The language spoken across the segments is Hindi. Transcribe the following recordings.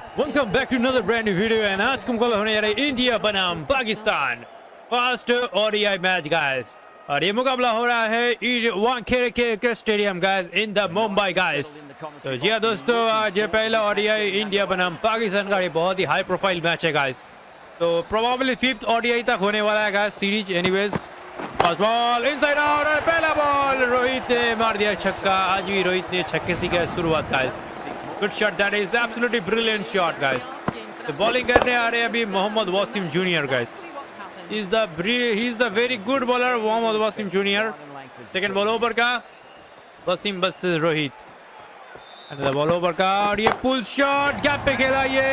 Welcome back to another brand new video and आज का मुकाबला होने जा रहा है इंडिया बनाम Pakistan first ODI match guys. और ये मुकाबला हो रहा है Wankhede stadium guys in the Mumbai guys. तो जी हाँ दोस्तों, आज ये पहला ODI इंडिया बनाम पाकिस्तान का ये बहुत ही हाई प्रोफाइल मैच है गाइस। तो प्रोबेबली 5th ODI तक होने वाला है guys series. Anyways first ball inside out और पहला बॉल रोहित ने मार दिया छक्का। आज भी रोहित ने छक्के से किया शुरुआत guys. Good shot, that is absolutely brilliant shot guys. The bowling करने आ रहे हैं अभी Mohammad Wasim junior guys. He is the very good bowler Mohammad Wasim junior. Second ball over का वासिम बस रोहित। अगला बॉल ओवर का और ये पुल शॉट गैप पे खेला ये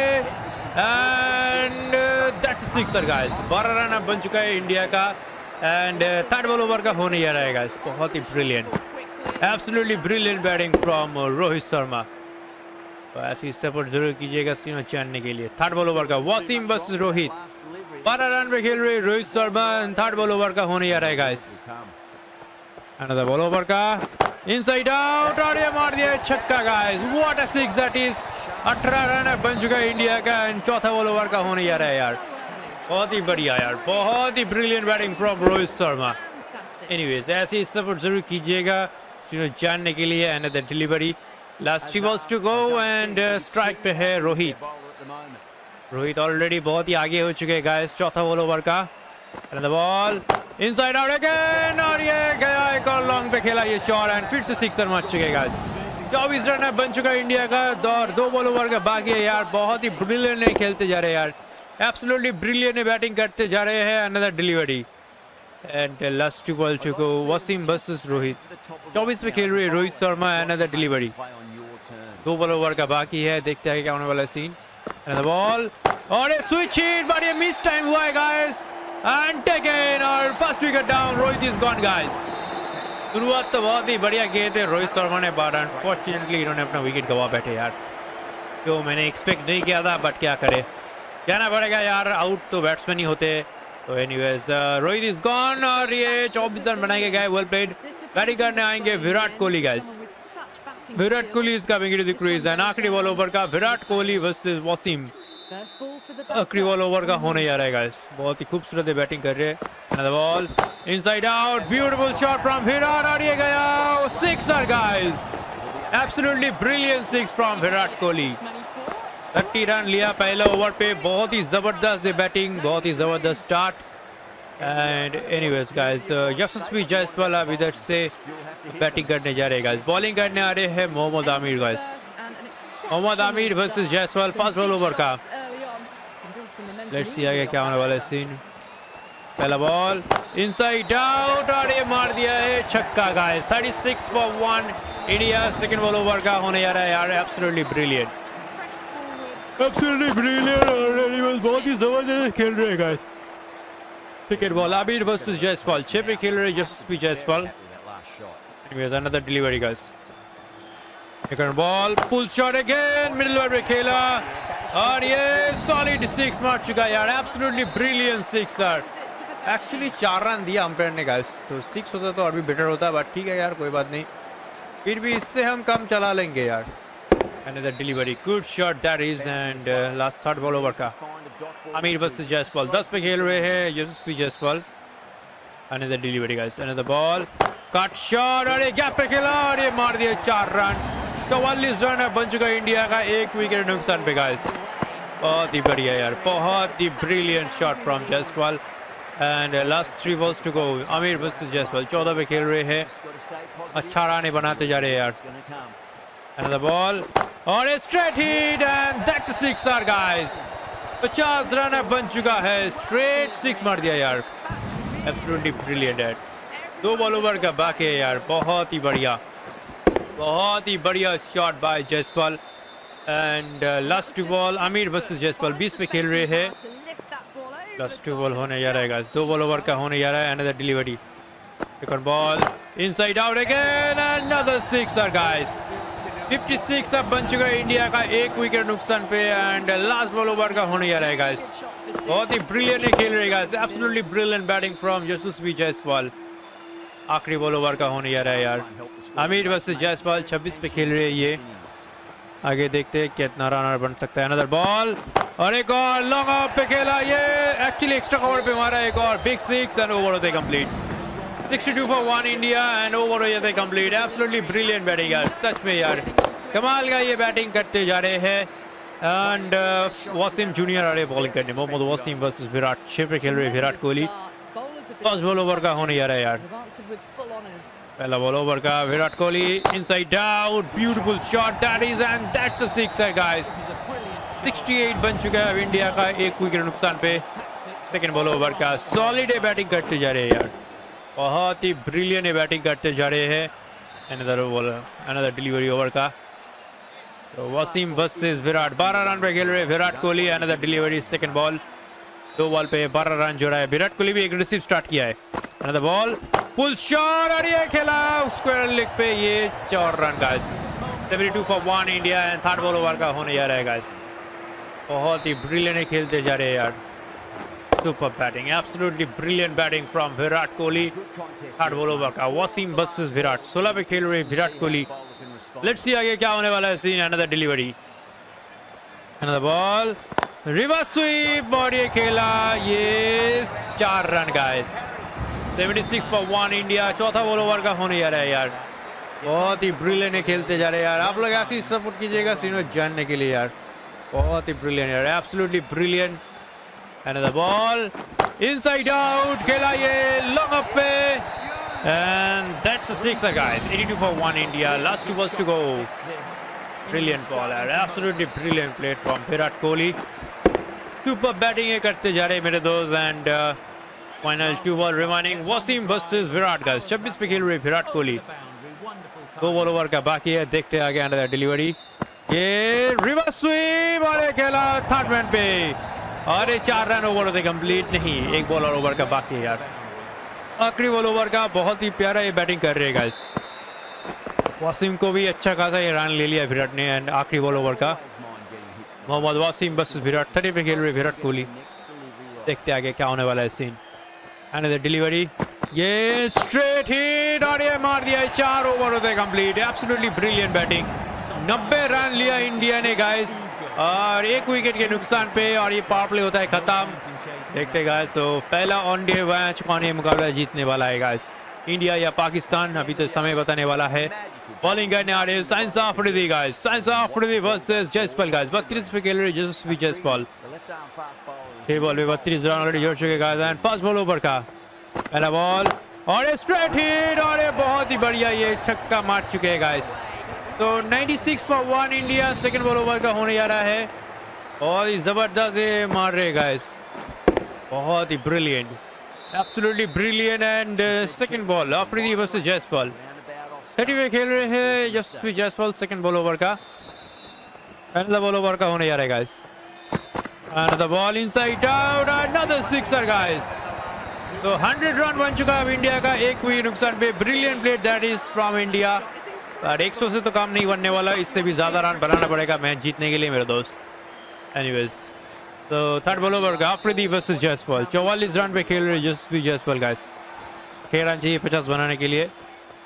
and that's sixer guys. 12 run अब बन चुका है इंडिया का एंड थर्ड बॉल ओवर का होने जा रहा है गाइस। बहुत ही brilliant, absolutely brilliant batting from Rohit Sharma. तो ऐसी सपोर्ट जरूर कीजिएगा सीनो जानने के लिए। थर्ड बॉल ओवर का वासिम बस रोहित। 12 रन पे खेल रहे Rohit Sharma. Third ball over का होने जा रहा है गाइस। अनदर बॉल ओवर का इनसाइड आउट और ये मार दिया छक्का guys. What a six that is. 18 run बन चुका है इंडिया का एंड चौथा बॉल ओवर का होने जा रहा है यार। बहुत ही बढ़िया यार, बहुत ही brilliant batting from Rohit Sharma. Anyways ऐसी सपोर्ट जरूर कीजिएगा सीनो जानने के लिए। Another delivery, last 3 balls to go and strike पे है रोहित। रोहित ऑलरेडी बहुत ही आगे हो चुके हैं गाइस। चौथा बॉल ओवर का बॉल इनसाइड आउट अगेन और ये गया एक और लॉन्ग पे खेला ये शॉट एंड फिर से सिक्सर मार चुके हैं गाइस। 24 रन बन चुका है इंडिया का। दौर 2 बॉल ओवर का बाकी है यार। बहुत ही ब्रिलियंट खेलते जा रहे हैं यार, एब्सोल्युटली ब्रिलियंट बैटिंग करते जा रहे हैं। Another delivery and last 2 balls to go Waseem versus Rohit. 24 पे खेल रहे हैं Rohit Sharma. Another delivery, 2 ball over का बाकी है। देखते हैं क्या होने वाला है सीन। अनदर बॉल और एक स्विच हिट बट ये मिस टाइम हुआ है गाइस एंड टेकन और first wicket down. Rohit is gone guys. शुरुआत तो बहुत ही बढ़िया किए थे रोहित शर्मा ने, बट अनफॉर्चुनेटली इन्होंने अपना विकेट गवा बैठे यार। तो मैंने एक्सपेक्ट नहीं किया था बट क्या करे, कहना पड़ेगा यार। आउट तो बैट्समैन ही होते। तो एनीवेज रोहित इज गॉन और ये 24 रन बनाएंगे गए। Well played. बैटिंग करने आएंगे Virat Kohli guys. Virat Kohli is coming to the crease and आखिरी बॉल ओवर का विराट कोहली वर्सेस वसीम। आखिरी बॉल ओवर का होने जा रहा है गाइस। बहुत ही खूबसूरत बैटिंग कर रहे हैं। Another ball inside out, beautiful shot from Virat और ये गया sixer guys. Absolutely brilliant six from Virat Kohli. 30 run लिया पहले ओवर पे। बहुत ही जबरदस्त बैटिंग, बहुत ही जबरदस्त start and anyways guys Yashasvi Jaiswal अब इधर से बैटिंग करने जा रहे हैं गाइस। बॉलिंग करने आ रहे हैं Mohammad Amir guys. Mohammad Amir versus Jaiswal. First ball over का लेट्स सी आगे क्या होने वाला है सीन। पहला बॉल इनसाइड आउट और ये मार दिया है छक्का guys. 36 for 1 India. Second ball over का होने जा रहा है यार। एब्सोल्युटली ब्रिलियंट, एब्सोल्युटली ब्रिलियंट और एनीवेज बहुत ही जबरदस्त खेल रहे हैं guys. Second ball Amir versus Jaiswal. 6 पे खेल रहे हैं Yashasvi Jaiswal. Anyways another delivery guys. Second ball pull shot again middle order पे खेला और ये सॉलिड 6 मार चुका यार। Absolutely brilliant sixer. Actually 4 run दिया अंपायर ने गाइस, तो 6 होता तो और भी बेटर होता बट ठीक है यार, कोई बात नहीं। फिर भी इससे हम कम चला लेंगे यार। Another delivery, good shot that is and last third ball over का आमिर वर्सेस जायसवाल। 10 पे खेल रहे हैं Yashasvi Jaiswal. Another delivery guys, another ball, cut shot और ये गैप पे खेला और ये मार दिया 4 रन। 44 रन बन चुका है इंडिया का, 1 विकेट नुकसान पे गाइस। बहुत ही बढ़िया यार, बहुत ही brilliant shot from Jaiswal and last 3 balls to go Amir versus Jaiswal. 14 पे खेल रहे हैं। अच्छा रन बनाते जा रहे हैं यार। Another ball और straight hit and that's sixer guys. 50 run बन चुका है। स्ट्रेट 6 मार दिया यार। एब्सोल्युटली ब्रिलियंट है। 2 बॉल ओवर का बाकी है यार। बहुत ही बढ़िया, बहुत ही बढ़िया shot by Jaiswal and last 2 ball Amir versus Jaiswal. 20 पे खेल रहे हैं। लास्ट 2 बॉल होने जा रहा है गाइस। 2 बॉल ओवर का होने जा रहा है। Another delivery, second ball inside out again another sixer guys. 56 अब बन चुका है इंडिया का, 1 विकेट नुकसान पे एंड लास्ट बॉल ओवर का होने जा रहा है गाइस। बहुत ही ब्रिलियंट खेल रहे guys. Absolutely brilliant batting from Yashasvi Jaiswal. आखिरी बॉल ओवर का होने जा रहा है यार। आमिर वर्सेस जायसवाल। 26 पे खेल रहे हैं ये आगे देखते हैं कितना रनर बन सकता है। अनदर बॉल और एक और लॉन्ग ऑफ पे खेला, ये एक्चुअली एक्स्ट्रा कवर पे मारा, एक और बिग सिक्स एंड ओवर होते complete. 62 for 1 India and over हो जाते कंप्लीट। एब्सोल्युटली ब्रिलियंट बैटिंग यार, सच में यार कमाल का ये बैटिंग करते जा रहे हैं। एंड वसीम जूनियर आ रहे बॉलिंग करने। मोहम्मद वसीम वर्सेस विराट, छह पे खेल रहे Virat Kohli. First ball over का होने जा रहा है यार। पहला बॉल ओवर का, Virat Kohli inside out, beautiful shot that is and that's a sixer guys. 68 बन चुका है अब इंडिया का, एक विकेट नुकसान पे। सेकंड बॉल ओवर का, सॉलिड बैटिंग करते जा रहे हैं यार, बहुत ही ब्रिलियंट बैटिंग करते जा रहे हैं। Another ball, another delivery over का, तो वसीम वर्सेस विराट, 12 रन पे खेल रहे Virat Kohli. Another delivery, second ball, 2 ball पे 12 रन जोड़ा है। विराट कोहली भी एक रिसीव स्टार्ट किया है। अनदर बॉल, फुल शॉट और ये खेला स्क्वायर लेग पे, ये 4 run guys. 72 for 1 India and third ball over का होने जा रहा है गाइस। बहुत ही ब्रिलियंट खेलते जा रहे हैं यार, super batting, absolutely brilliant batting from Virat Kohli. Third ball over का, वसीम वर्सेस विराट, 16 पे खेल रहे विराट कोहली। लेट्स सी आगे क्या होने वाला है scene. Another delivery, another ball, reverse sweep और ये खेला, ये 4 रन गाइस। 76 for 1 इंडिया, चौथा बॉल ओवर का होने जा रहा है यार। बहुत ही ब्रिलियंट खेलते जा रहे हैं यार। आप लोग ऐसे ही सपोर्ट कीजिएगा सीनो जानने के लिए यार, बहुत ही ब्रिलियंट यार, absolutely brilliant. Another ball, inside out खेला, ये लॉन्ग अप पे and that's a sixer guys. 82 for 1 India, last 2 balls to go. Brilliant ball यार, absolutely brilliant play from Virat Kohli. Super batting ये करते जा रहे हैं मेरे दोस्त। And final 2 ball remaining, Waseem versus Virat guys. 26 पे खेल रहे विराट कोहली, 2 बॉल ओवर का बाकी है, देखते आगे। अनदर डिलीवरी, ये रिवर्स स्वीप और ये खेला थर्ड मैन पे और ये 4 रन ओवर होते कंप्लीट नहीं, 1 बॉल और ओवर का बाकी है यार। आखिरी बॉल ओवर का, बहुत ही प्यारा ये बैटिंग कर रहे हैं गाइस। वसीम को भी अच्छा खासा ये रन ले लिया विराट ने। एंड आखिरी बॉल ओवर का, मोहम्मद वसीम वर्सेस विराट, 30 पे खेल रहे विराट कोहली। देखते आगे क्या होने वाला है सीन। अनदर डिलीवरी, ये स्ट्रेट हिट और ये मार दिया, 4 ओवर होते complete. Absolutely brilliant batting, 90 run लिया इंडिया ने गाइस और 1 विकेट के नुकसान पे, और ये पावर प्ले होता है खत्म। देखते गाइस, तो पहला ऑनडे मैच कौन ये मुकाबला जीतने वाला है गाइस, इंडिया या पाकिस्तान, अभी तो समय बताने वाला है। बॉलिंग करने आ रहे हैं साइंस अफरीदी गाइस, साइंस अफरीदी वर्सेस जयसवाल गाइस। 32 पे खेल रहे यशस्वी जयसवाल, 6 बॉल पे 32 रन ऑलरेडी जोड़ चुके guys. And first ball over का, पहला बॉल और ये स्ट्रेट हिट और ये बहुत ही बढ़िया ये छक्का मार चुके हैं गाइस। तो 96 for 1 India, second ball over का होने जा रहा है और जबरदस्त ये मार रहे गाइस, बहुत ही brilliant, absolutely brilliant. And second ball Afridi versus Jaiswal, 30 पे खेल रहे हैं Yashasvi Jaiswal. Second ball over का, अनदर बॉल ओवर का होने जा रहा है guys. Another ball inside out, another sixer guys. तो 100 रन बन चुका है इंडिया का, 1 विकेट नुकसान पे। Brilliant play that is from India. और 100 से तो काम नहीं बनने वाला, इससे भी ज्यादा रन बनाना पड़ेगा मैच जीतने के लिए मेरे दोस्त। एनीवेज, तो थर्ड बॉल ओवर का, अफरीदी वर्सेस जयसवाल, 44 रन पे खेल रहे यशस्वी जयसवाल गाइस। 6 रन चाहिए 50 बनाने के लिए।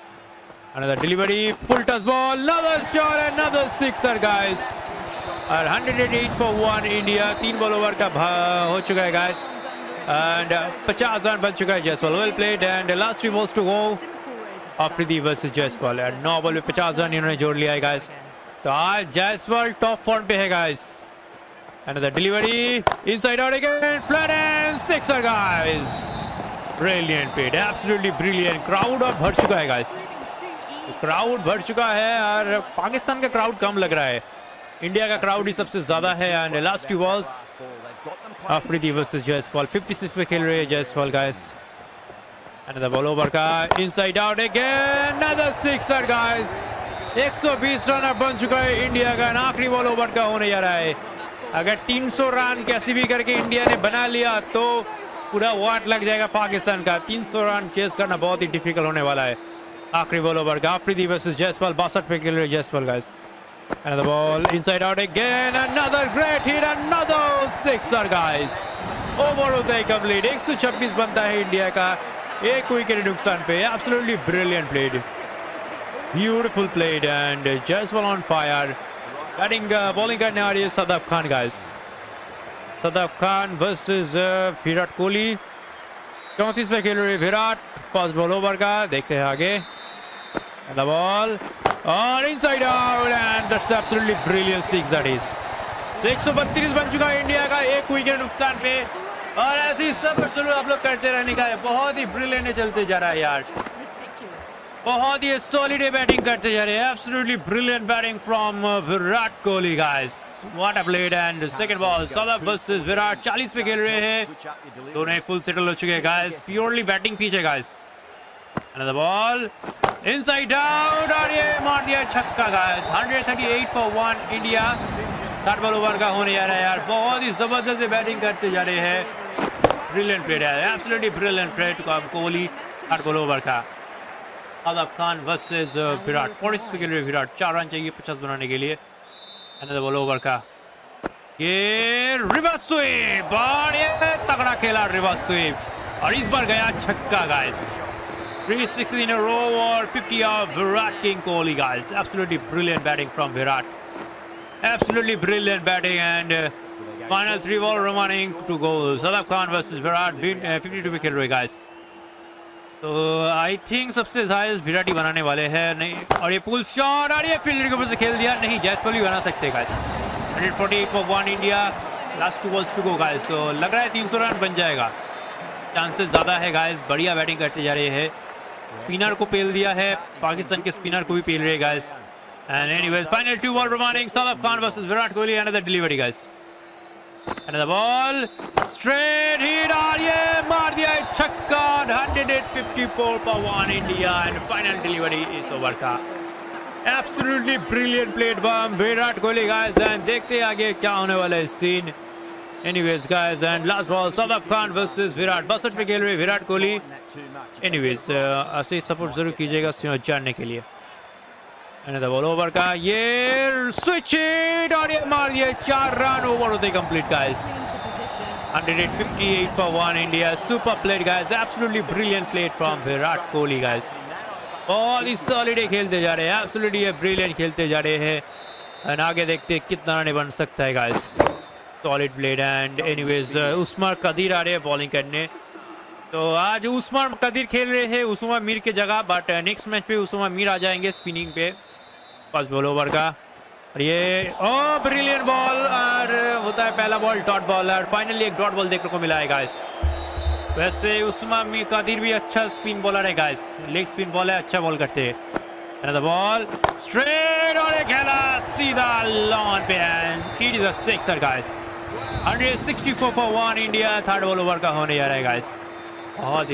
Another delivery, full toss ball, another shot, another sixer guys. और 108 for 1 इंडिया, 3 बॉल ओवर का हो चुका है गाइस। एंड 50 रन बन चुका है Jaiswal, well played. And last 3 balls to go, Afridi versus Jaiswal. 9 ball पे 50 रन इन्होंने जोड़ लिया है गाइस। तो आज जयसवाल टॉप फॉर्म पे है guys. Another delivery, inside out again, flat and sixer guys. Brilliant play, absolutely brilliant. Crowd अब भर चुका है गाइस, क्राउड भर चुका है और पाकिस्तान का क्राउड कम लग रहा है, इंडिया का क्राउड ही सबसे ज्यादा है। And last 2 balls Afridi versus Jaiswal, 56 पे खेल रहे हैं Jaiswal guys. Another ball over का, inside out again, another sixer guys. 120 run बन चुका है इंडिया का। आखिरी बॉल ओवर का होने जा रहा है। अगर 300 रन कैसे भी करके इंडिया ने बना लिया तो पूरा वाट लग जाएगा पाकिस्तान का। 300 रन चेस करना बहुत ही डिफिकल्ट होने वाला है। आखिरी बॉल ओवर का, अफरीदी वर्सेस जयसवाल, 62 पे खेल रहे Jaiswal guys. Another ball inside out again, another great hit, another sixer guys. Over होता है कंप्लीट, 126 बनता है इंडिया का, 1 विकेट नुकसान पे। Absolutely brilliant played, beautiful played, and Jaiswal on fire. Batting bowling करने आ रही है सदाब खान गाइस। सदाब खान वर्सेस विराट कोहली। 34 पे खेल रहे विराट। फर्स्ट बॉल ओवर का, देखते हैं आगे। द बॉल और inside out and that's absolutely brilliant six that is. 132 बन चुका है इंडिया का, एक विकेट नुकसान पे, और ऐसे ही सब चलो आप लोग करते रहने का है। बहुत ही ब्रिलियंट चलते जा रहा है यार, बहुत ही सॉलिड बैटिंग करते जा रहे हैं। Absolutely brilliant batting from Virat Kohli guys. What a played and second ball Shadab versus Virat. 40 पे खेल रहे हैं, दोनों फुल सेटल हो चुके हैं गाइस। प्योरली बैटिंग पीछे guys. Another ball inside out और ये मार दिया छक्का guys. 138 for 1 India. 60 ball over का होने जा रहा है यार। बहुत ही जबरदस्त बैटिंग करते जा रहे हैं। ब्रिलियंट प्लेड है, absolutely brilliant played Kohli. 60 ball over का। सदाब खान वर्सेस विराट। 40 पे खेल रहे विराट। 4 रन चाहिए 50 बनाने के लिए। अनदर बॉल ओवर का, ये रिवर्स स्वीप और ये तगड़ा खेला रिवर्स स्वीप और इस बार गया छक्का guys. 360 in a row or 50 of Virat King Kohli guys. Absolutely brilliant batting from Virat. Absolutely brilliant batting and final 3 ball remaining to go. Sadab Khan versus Virat. 52 पे खेल रहे guys. तो आई थिंक सबसे हाईएस्ट विराट ही बनाने वाले हैं। नहीं, और ये पुल शॉट और ये फील्डर के ऊपर से खेल दिया। नहीं, जयसवाल भी बना सकते guys. 148 for 1 India. Last 2 balls to go guys. तो लग रहा है 300 रन बन जाएगा, चांसेस ज्यादा है गाइस। बढ़िया बैटिंग करते जा रहे हैं। स्पिनर को पेल दिया है, पाकिस्तान के स्पिनर को भी पेल रहे guys. And anyways final 2 ball remaining. Shadab Khan versus Virat Kohli. Another delivery guys. Another ball straight hit और ये मार दिया है छक्का। 154 for 1 India and final delivery इस ओवर का। Absolutely brilliant played by Virat Kohli guys. And देखते हैं आगे क्या होने वाला है scene. Anyways guys, and last ball Sadab Khan versus Virat। 62 पे खेल रहे विराट कोहली। Anyways ऐसे ही सपोर्ट जरूर कीजिएगा जानने के लिए। Another ball over का, ये स्विच हिट और ये मार दिए 4 रन। ओवर होते complete guys. 158 for 1 India. Super played guys, absolutely brilliant played from Virat Kohli guys. बहुत ही सॉलिड खेलते जा रहे हैं, एब्सोल्युटली ब्रिलियंट खेलते जा रहे हैं। एंड आगे देखते हैं कितना रन बन सकता है guys. Solid played and anyways Usman Qadir आ रहे हैं बॉलिंग करने। तो आज उस्मान कदीर खेल रहे हैं उस्मान मीर के जगह, बट नेक्स्ट मैच पे उस्मान मीर आ जाएंगे स्पिनिंग पे। फर्स्ट बॉल ओवर का, और ये ब्रिलियंट बॉल और होता है पहला बॉल डॉट बॉल और फाइनली एक डॉट बॉल देखने को मिला है गाइस। वैसे उस्मान मीर कदीर भी अच्छा स्पिन बॉलर है गाइस, लेग स्पिन बॉल है, अच्छा बॉल करते हैं। Another ball straight और एक खेला सीधा लॉन पे and it is a sixer guys. 164 for 1 India. 3rd ball over का होने जा रहा है गाइस। बहुत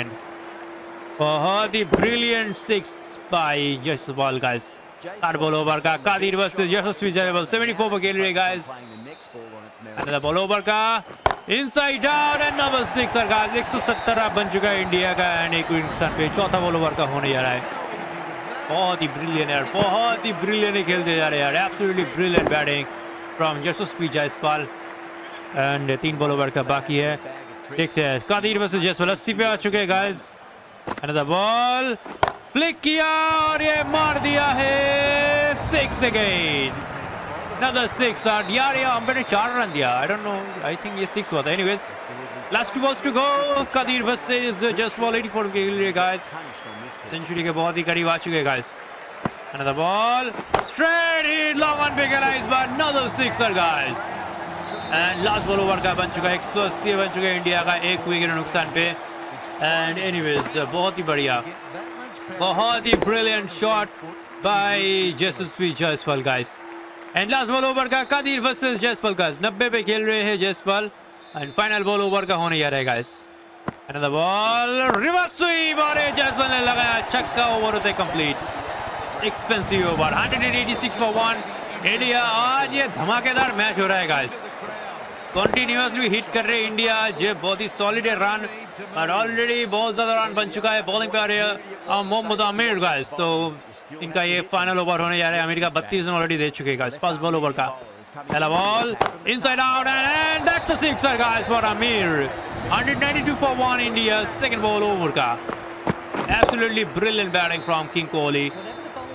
ही brilliant 6 by Jaiswal guys. 3rd ball over का, कादिर वर्सेस यशस्वी जायसवाल। 74 पर खेल रहे हैं गाइस। Another बॉल ओवर का, inside out another sixer guys. 170 run बन चुका है इंडिया का एंड एक विकेट नुकसान पे। 4था बॉल ओवर का होने जा रहा है। बहुत ही ब्रिलियंट यार, बहुत ही ब्रिलियंट खेलते जा रहे हैं यार। Absolutely brilliant batting from Yashasvi Jaiswal and 3 ball over का बाकी है। देखते हैं कादिर वर्सेस जायसवाल। 80 पे आ चुके हैं गाइस। अनदर बॉल फ्लिक किया और ये मार दिया है 6 अगेन। अनदर 6 और यार ये अंपायर ने 4 रन दिया। I don't know, I think ये 6 हुआ था। Anyways last 2 balls to go. Qadir versus Jaiswal. 84 के लिए गाइस। सेंचुरी के बहुत ही करीब आ चुके हैं guys. Another ball straight hit long on पे खेला इस बार। Another sixer guys and last ball over का बन चुका है। 180 बन चुका है इंडिया का, एक विकेट नुकसान पे। एंड एनीवेज बहुत ही बढ़िया, बहुत ही brilliant shot by Yashasvi Jaiswal guys. And last ball over का कादिर वर्सेस जायसवाल गाइस। 90 पे खेल रहे हैं Jaiswal and final ball over का होने जा रहा है guys. Another ball reverse sweep और जायसवाल ने लगाया छक्का। ओवर होते complete. Expensive over. 186 for 1 India. आज ये धमाकेदार मैच हो रहा है गाइस। कंटिन्यूअसली हिट कर रहे इंडिया। ये बहुत ही सॉलिड रन और ऑलरेडी बहुत ज्यादा रन बन चुका है। बॉलिंग पे आ रहे हैं मोहम्मद आमिर गाइस। तो इनका ये फाइनल ओवर होने जा रहा है। अमेरिका 32 रन ऑलरेडी दे चुके हैं गाइस। फर्स्ट बॉल ओवर का पहला ball inside out and that's a sixer guys for Aamir. 192 for 1 India. 2nd ball over का। Absolutely brilliant batting from King Kohli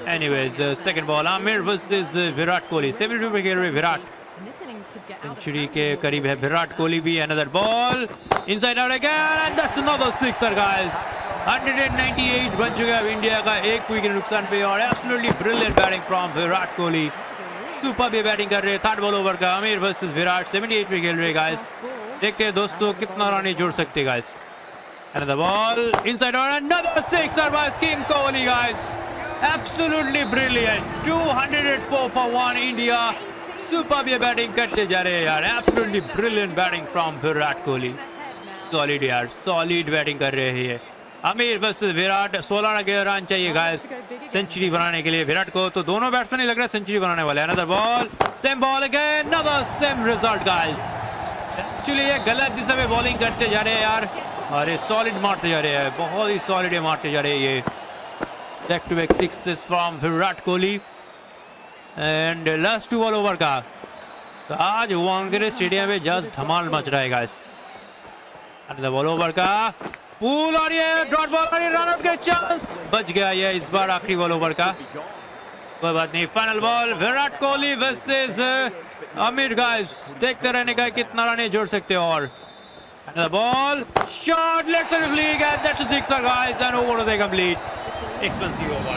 Anyways, second ball, Amir versus Virat Kohli. 72 पे खेल रहे विराट. सेंचुरी के करीब है विराट कोहली भी. Another ball, inside out again, and that's another sixer, guys. 198 बन चुका है इंडिया का एक विकेट नुकसान पे. और absolutely brilliant batting from Virat Kohli. Super भी बैटिंग कर रहे हैं. थर्ड बॉल ओवर का आमिर वर्सेस विराट. 78 पे खेल रहे गाइस. देखते हैं दोस्तों कितना रन जोड़ सकते guys. Another ball, inside out, another sixer by King Kohli, guys. Absolutely brilliant. 204 for 1 India. Super भी बैटिंग करते जा रहे हैं यार. Absolutely brilliant batting from Virat Kohli. Solid यार, solid बैटिंग कर रहे हैं. आमिर वर्सेस विराट. 16 के रन चाहिए गाइस सेंचुरी बनाने के लिए विराट को. तो दोनों बैट्समैन ही लग रहा है सेंचुरी बनाने वाले. Another ball, same ball again, another same result guys. Actually ये गलत दिशा में बॉलिंग करते जा रहे हैं यार. अरे सॉलिड मारते जा रहे हैं. बहुत ही सॉलिड मारते जा रहे हैं ये. Back to back sixes from Virat Kohli. And last 2 ball over का. तो आज वानखेड़े स्टेडियम में जस्ट धमाल मच रहा है गाइस. Another बॉल ओवर का पुल और ये डॉट बॉल और ये रन आउट के चांस. बच गया ये इस बार आखिरी बॉल ओवर का. कोई बात नहीं. Final ball Virat Kohli versus Aamir guys. देखते रहने का कितना रन जोड़ सकते हो. और another ball, shot, legs of the league, and that's a sixer, guys, and over to the complete. Expensive over.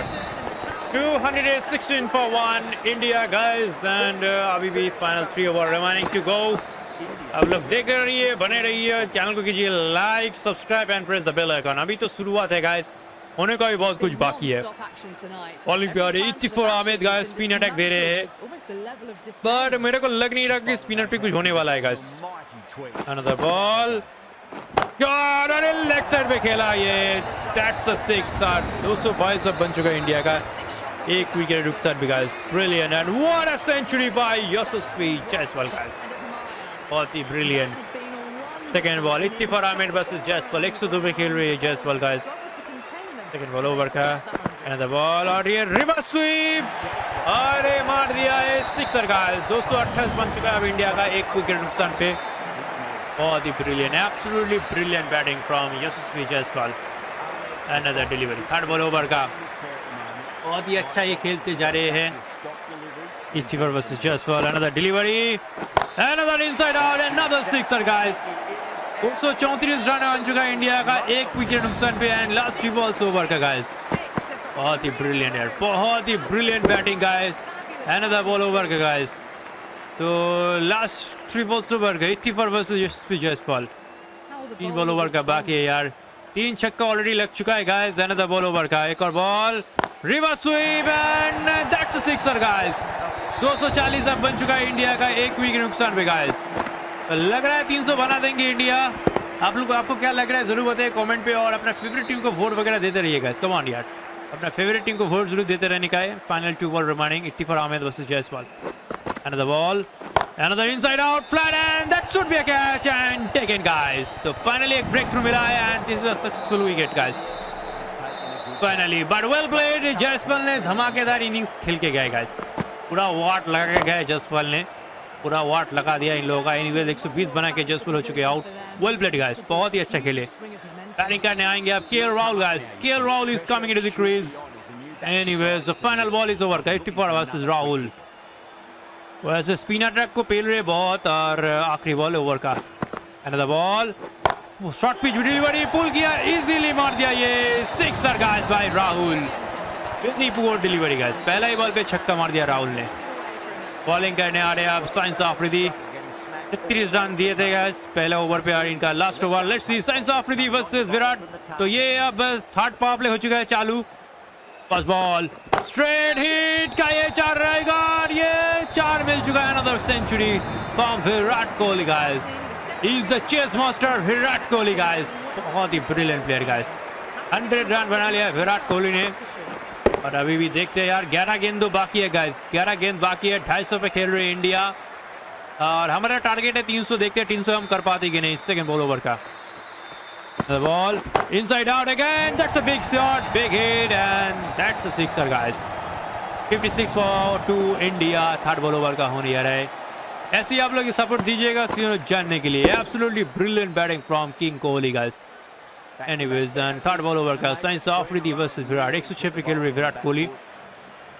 216 for 1 India, guys, and अभी भी final 3 over remaining to go. आप लोग देखते रहिए, बने रहिए, चैनल को कीजिए like, subscribe and press the bell icon. अभी तो शुरुआत है गाइस, होने का भी बहुत कुछ बाकी है. बॉलिंग पे आ रही Iftikhar Ahmed guys. Spin attack दे रहे हैं, बट मेरे को लग नहीं रहा कि स्पिनर पे कुछ होने वाला है गाइस. Another ball, God, अरे लेग साइड पे खेला ये. That's a sixer. 222 अब बन चुका है इंडिया का एक विकेट नुकसान भी guys. Brilliant and what a century by Yashasvi Jaiswal guys. बहुत ही brilliant. Second ball Iftikhar Ahmed versus Jaiswal. 102 पे खेल रही है Jaiswal guys. Second ball over का. Another ball और ये रिवर्स स्वीप. अरे मार दिया है सिक्सर गाइस. 228 बन चुका है अब इंडिया का एक विकेट नुकसान पे. बहुत ही brilliant, absolutely brilliant batting from Yashasvi Jaiswal. Another delivery. Third ball over का. बहुत ही अच्छा ये खेलते जा रहे हैं Iftikhar versus Jaiswal. Another delivery, another inside out, another sixer guys. 234 run बन चुका है इंडिया का एक विकेट नुकसान पे. एंड लास्ट 3 बॉल्स ओवर का गाइस. बहुत ही ब्रिलियंट यार, बहुत ही brilliant batting guys. Another ball over का गाइस. तो लास्ट 3 बॉल्स ओवर का Iftikhar versus Yashasvi Jaiswal. 3 ball over का बाकी है यार. 3 छक्का ऑलरेडी लग चुका है गाइस. Another बॉल ओवर का. एक और ball, reverse sweep and that's a sixer guys. 240 अब बन चुका है इंडिया का एक विकेट नुकसान पे गाइस. लग रहा है 300 बना देंगे इंडिया. आप लोग, आपको क्या लग रहा है जरूर बताइए कमेंट पे. और अपना फेवरेट टीम को वोट वगैरह देते रहिए गाइस. कम ऑन यार, अपना फेवरेट टीम को वोट जरूर देते रहने का है. Final 2 ball remaining Iftikhar Ahmed versus Jaiswal. Another ball, another inside out flat, and that should be a catch and taken guys. तो finally एक ब्रेक थ्रू मिला है and this is a successful wicket guys. Finally, but well played. Jaiswal ने धमाकेदार इनिंग्स खेल के गए गाइस. पूरा वाट लगा के गए जायसवाल ने. पूरा वाट लगा दिया इन लोगों का. एनीवेज 120 बना के जायसवाल हो चुके आउट. वेल प्लेड गाइस, बहुत ही अच्छा खेले. बैटिंग करने आएंगे अब KL Rahul guys. KL Rahul is coming into the crease. Anyways the final ball is over का. इत्तिफार वर्सेस राहुल. वैसे स्पिन अटैक को पेल रहे बहुत. और आखिरी बॉल ओवर का. Another ball, short pitch delivery, pull किया, इजीली मार दिया ये सिक्सर गाइस बाय राहुल. इतनी पुअर डिलीवरी गाइस. पहला ही बॉल पे छक्का मार दिया राहुल ने. बॉलिंग करने आ रहे हैं अब साइंस आफरीदी. 33 रन दिए थे गाइस पहले ओवर पे. और इनका लास्ट ओवर. लेट्स सी साइंस आफरीदी वर्सेस विराट. तो ये अब थर्ड पावर प्ले हो चुका है चालू. फर्स्ट बॉल स्ट्रेट हिट का ये 4 रहेगा. और ये 4 मिल चुका है. Another century from Virat Kohli guys. He is the chase master Virat Kohli guys. बहुत ही ब्रिलियंट प्लेयर गाइस. 100 रन बना लिया विराट कोहली ने. और अभी भी देखते हैं यार, 11 गेंद बाकी है गाइस. 11 गेंद बाकी है. 250 पे खेल रहे हैं इंडिया. और हमारा टारगेट है 300. देखते हैं 300 हम कर पाते कि नहीं. सेकंड बॉल ओवर का. The ball inside out again. That's a big shot, big hit, and that's a sixer, guys. 56 for 2 India. Third ball over का होने आ रहा है. ऐसे ही आप लोग सपोर्ट दीजिएगा जानने के लिए. Absolutely brilliant batting from King Kohli, guys. Anyways, and third ball over का. साइंस आफरीदी वर्सेस विराट. 106 पे खेल रहे Virat Kohli.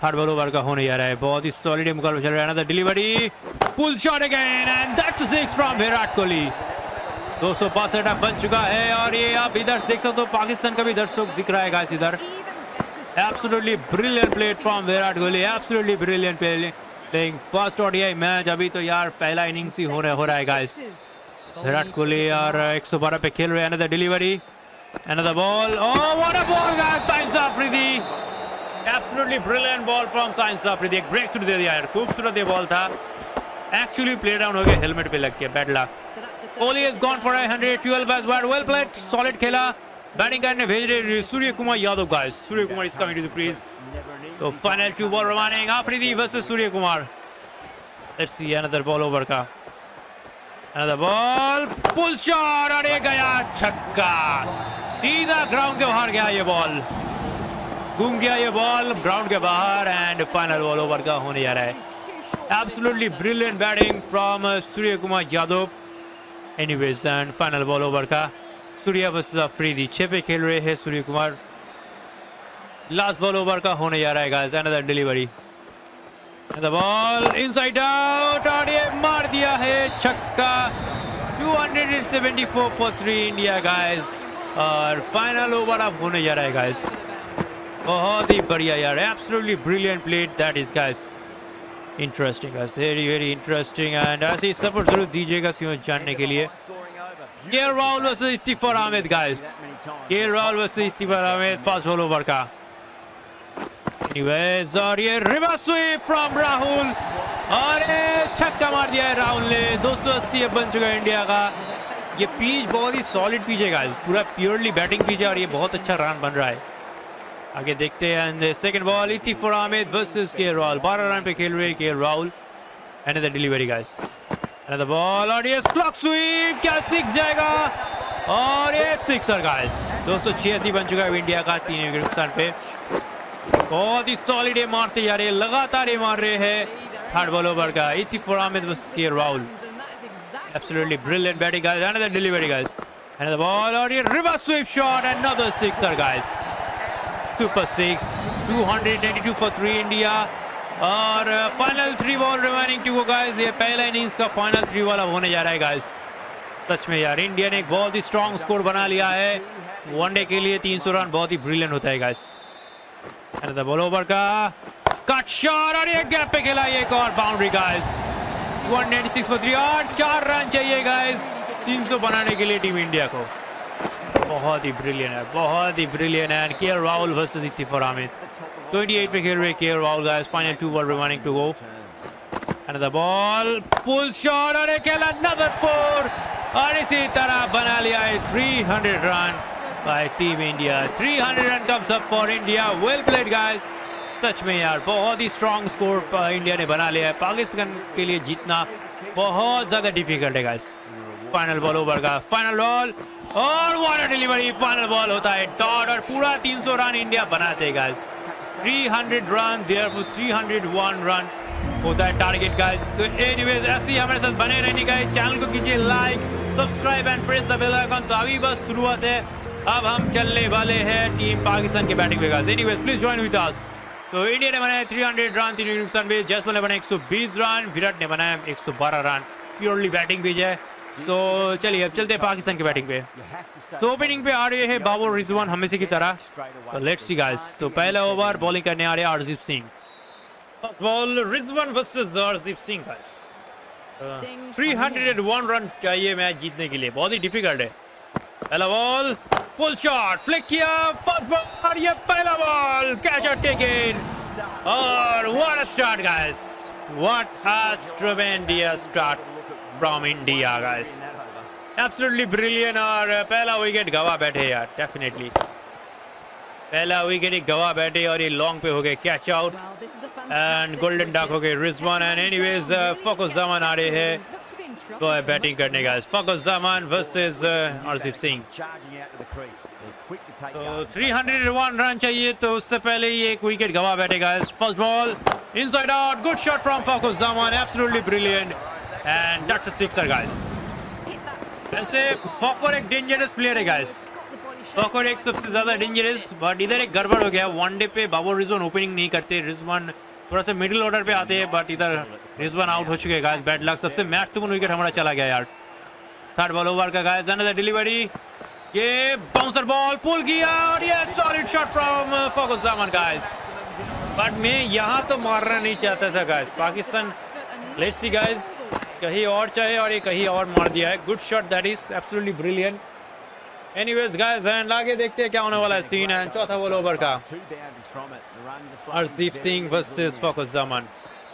Third ball over का होने जा रहा है। बहुत ही सॉलिड मुकाबला चल रहा है। Another delivery, pull shot again and that's a six from Virat Kohli. 262 run बन चुका है और ये आप इधर देख सकते हो, पाकिस्तान का भी दर्शक दिख रहा है गाइस इधर। Absolutely brilliant play from Virat Kohli, absolutely brilliant playing first ODI match. अभी तो यार पहला इनिंग्स ही हो रहा है गाइस। विराट कोहली और 112 पे खेल रहे हैं। Another delivery, another ball, oh what a ball guys, साइंस Afridi. Absolutely brilliant ball from साइंस अफरीदी। एक ब्रेक थ्रू दे दिया यार, खूबसूरत ये बॉल था। एक्चुअली प्ले डाउन हो गया हेलमेट पे लग के, bad luck. Kohli has gone for 112 as well played, solid खेला। बैटिंग करने भेज रहे Surya Kumar Yadav guys. Surya Kumar is coming to the crease. तो final 2 ball remaining, Afridi versus Surya Kumar. Let's see another ball over का, another ball, pull shot और ये गया छक्का, सीधा ग्राउंड के बाहर गया ये बॉल, घूम गया ये बॉल ग्राउंड के बाहर एंड फाइनल बॉल ओवर का होने जा रहा है। Absolutely brilliant batting from Surya Kumar Yadav. Anyways, and final ball over का सूर्या वर्सेस अफरीदी। 6 पे खेल रहे हैं Surya Kumar. Last ball over का होने जा रहा है guys. Another delivery, another ball inside out और ये मार दिया है छक्का। 274 फॉर 3 इंडिया गाइस। और फाइनल ओवर अब होने जा रहा है गाइस। बहुत ही बढ़िया यार, absolutely brilliant play that is guys. Interesting guys, very very interesting and ऐसे ही सपोर्ट जरूर दीजिएगा सीओ जानने के लिए। KL Rahul versus Iftikhar Ahmed guys. KL Rahul versus Iftikhar Ahmed, first ball over का। एनीवेज और ये रिवर्स स्वीप फ्रॉम राहुल और ये छक्का मार दिया है राहुल ने। 280 बन चुका है इंडिया का। ये पिच बहुत ही सॉलिड पिच है गाइस, पूरा प्योरली बैटिंग पिच है और ये बहुत अच्छा रन बन रहा है। आगे देखते हैं second ball, Iftikhar Ahmed versus KL Rahul. 12 run पे खेल रहे हैं KL Rahul. Another delivery guys, another ball और ये स्लॉग स्वीप, क्या 6 जाएगा और ये सिक्सर गाइस। 286 बन चुका है इंडिया का 3 विकेट नुकसान पे। बहुत ही सॉलिड ये मारते जा रहे हैं, लगातार ये मार रहे हैं। थर्ड बॉल ओवर का, Iftikhar Ahmed versus KL Rahul. Absolutely brilliant batting guys. Another delivery guys, another ball और ये reverse sweep shot, another sixer guys. Super 6, 282 for 3 India. और final 3 ball remaining to go guys. ये पहला इनिंग्स का फाइनल 3 वाला होने जा रहा है गाइस। सच में यार इंडिया ने एक बहुत ही स्ट्रॉन्ग स्कोर बना लिया है। वनडे के लिए 300 रन बहुत ही ब्रिलियंट होता है गाइस। अनदर बॉल ओवर का, कट शॉट और ये गैप पे खेला, ये एक और बाउंड्री गाइस। 196 फॉर 3 और 4 रन चाहिए गाइस 300 बनाने के लिए टीम इंडिया को। बहुत ही ब्रिलियंट है, बहुत ही ब्रिलियंट है। KL Rahul versus Iftikhar Ahmed. 28 पे खेल रहे KL Rahul guys. Final 2 ball remaining to go. Another ball, pull shot और एक अनदर 4 और इसी तरह बना लिया है 300 run by team India. 300 run comes up for India. Well played guys. सच में यार बहुत ही स्ट्रॉन्ग स्कोर इंडिया ने बना लिया है। पाकिस्तान के लिए जीतना बहुत ज्यादा डिफिकल्ट है गाइस। फाइनल बॉल ओवर का, फाइनल बॉल और वाटर डिलीवरी, फाइनल बॉल होता है डॉट और पूरा 300 रन इंडिया बनाते हैं गाइस। 300 रन देयरफॉर 301 रन होता है टारगेट गाइस। तो एनीवेज ऐसे ही हमारे साथ बने रहने का, चैनल को कीजिए like, subscribe and press the bell icon. तो अभी बस शुरुआत है, अब हम चलने वाले हैं टीम पाकिस्तान के बैटिंग पे guys. Anyways please join with us. तो इंडिया ने बनाया 300 रन 3 विकेट नुकसान पे। जसपाल ने बनाया 120 रन, विराट ने बनाया 112 रन। प्योरली बैटिंग पेज है। सो चलिए अब चलते हैं पाकिस्तान की बैटिंग पे। तो ओपनिंग पे आ रहे हैं बाबर रिजवान हमेशा की तरह। तो लेट्स सी गाइस। तो पहला ओवर बॉलिंग करने आ रहे हैं Hardeep Singh. Ball Rizwan versus Hardeep Singh guys. 301 run चाहिए मैच जीतने के लिए, बहुत ही डिफिकल्ट है। पहला बॉल, पुल शॉट, फ्लिक किया, फर्स्ट बॉल और ये पहला बॉल, कैच और टेक इन और what a start guys, what a tremendous start from India guys, absolutely brilliant। और पहला विकेट गवा बैठे यार, डेफिनेटली पहला विकेट ही गवा बैठे और ये लॉन्ग पे हो गए catch out and golden duck हो गए रिजवान। एंड एनीवेज फखर जमान आ रहे हैं तो बैटिंग करने का। फखर जमान वर्सेस हरदीप सिंह। तो 301 रन चाहिए, तो उससे पहले ही एक विकेट गवा बैठे guys. First ball inside out, good shot from Fakhar Zaman, absolutely brilliant and that's a sixer guys। ऐसे फखर एक डेंजरस प्लेयर है गाइस। वॉकर एक सबसे ज्यादा डेंजरस, बट इधर एक गड़बड़ हो गया। वनडे पे बाबर रिजवान ओपनिंग नहीं करते, रिजवान थोड़ा सा मिडिल ऑर्डर पे आते हैं, बट इधर रिजवान आउट हो चुके हैं गाइस। बैड लक, सबसे मैच तो विकेट हमारा चला गया यार। थर्ड बॉल ओवर का गाइस, अनदर डिलीवरी, ये बाउंसर बॉल पुल किया और ये solid shot from Fakhar Zaman guys. But मैं यहाँ तो मारना नहीं चाहता था guys. Pakistan, let's see guys, कहीं और चाहे और ये कहीं और मार दिया है। Good shot, that is absolutely brilliant. Anyways guys, and आगे देखते हैं क्या होने वाला है सीन है। चौथा बॉल ओवर का, Arshdeep Singh versus Fakhar Zaman.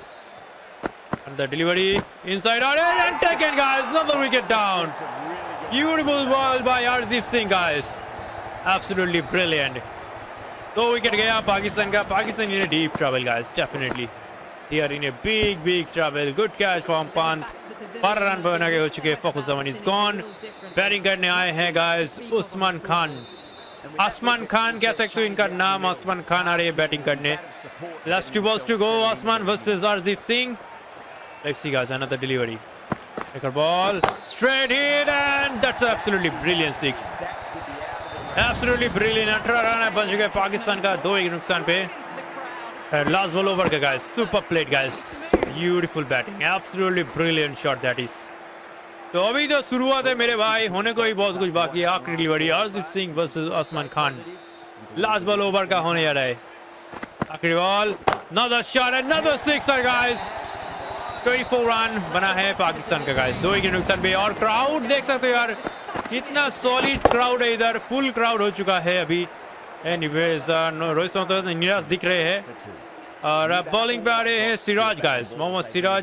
The delivery inside out and taken guys, another wicket down. Beautiful ball by Arshdeep Singh guys, absolutely brilliant. 2 wicket गया पाकिस्तान का। Pakistan in a deep trouble guys, definitely they are in a big trouble. Good catch from Pant, 12 run बना के हो चुके। Fakhar Zaman is gone। Batting करने आए हैं गाइस उस्मान खान, आसमान खान कह सकते हो इनका नाम, आसमान खान आ रहे हैं बैटिंग करने। Last 2 balls to go, आसमान versus Arshdeep Singh. Let's see guys, another delivery, taker ball, straight hit and that's absolutely brilliant 6, absolutely brilliant। 18 run बन चुके पाकिस्तान का, 2 विकेट नुकसान पे। लास्ट बॉल ओवर का guys, super played guys, beautiful batting, absolutely brilliant shot that is. तो अभी तो शुरुआत है मेरे भाई, होने को ही बहुत कुछ बाकी है। आखिरी डिलीवरी, अर्शदीप सिंह वर्सेस आसमान खान। लास्ट बॉल ओवर का होने जा रहा है, आखिरी ball, another shot, another sixer guys। 24 run बना है पाकिस्तान का गाइस, 2 विकेट नुकसान पे। और क्राउड देख सकते हो यार, कितना सॉलिड क्राउड है इधर, फुल क्राउड हो चुका है अभी। एनीवेज रोहित शर्मा तो निराश दिख रहे हैं। और अब बॉलिंग पे आ रहे हैं Siraj guys, Mohammed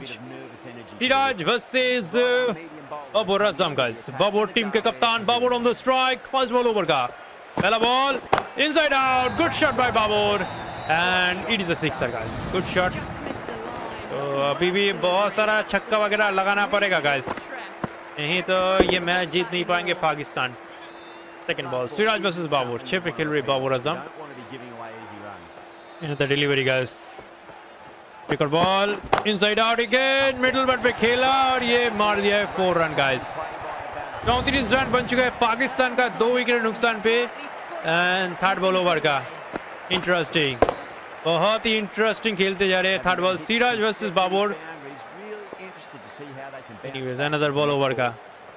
Siraj versus Babar Azam guys. Babar team के कप्तान, Babar on the strike. First ball over का पहला ball, inside out, good shot by Babar and it is a sixer guys, good shot. तो अभी भी बहुत सारा छक्का वगैरह लगाना पड़ेगा गाइस, नहीं तो ये मैच जीत नहीं पाएंगे Pakistan. Second ball, Siraj versus Babar, 6 पे खेल रहे Babar Azam. The delivery guys, टेकर ball, inside out again, middle bat पे खेला और ये मार दिया है 4 रन गाइस। 34 रन बन चुका है पाकिस्तान का, 2 विकेट नुकसान पे। एंड थर्ड बॉल ओवर का, इंटरेस्टिंग, बहुत ही इंटरेस्टिंग खेलते जा रहे हैं। Third ball, Siraj versus Babar. Anyways another ball over का,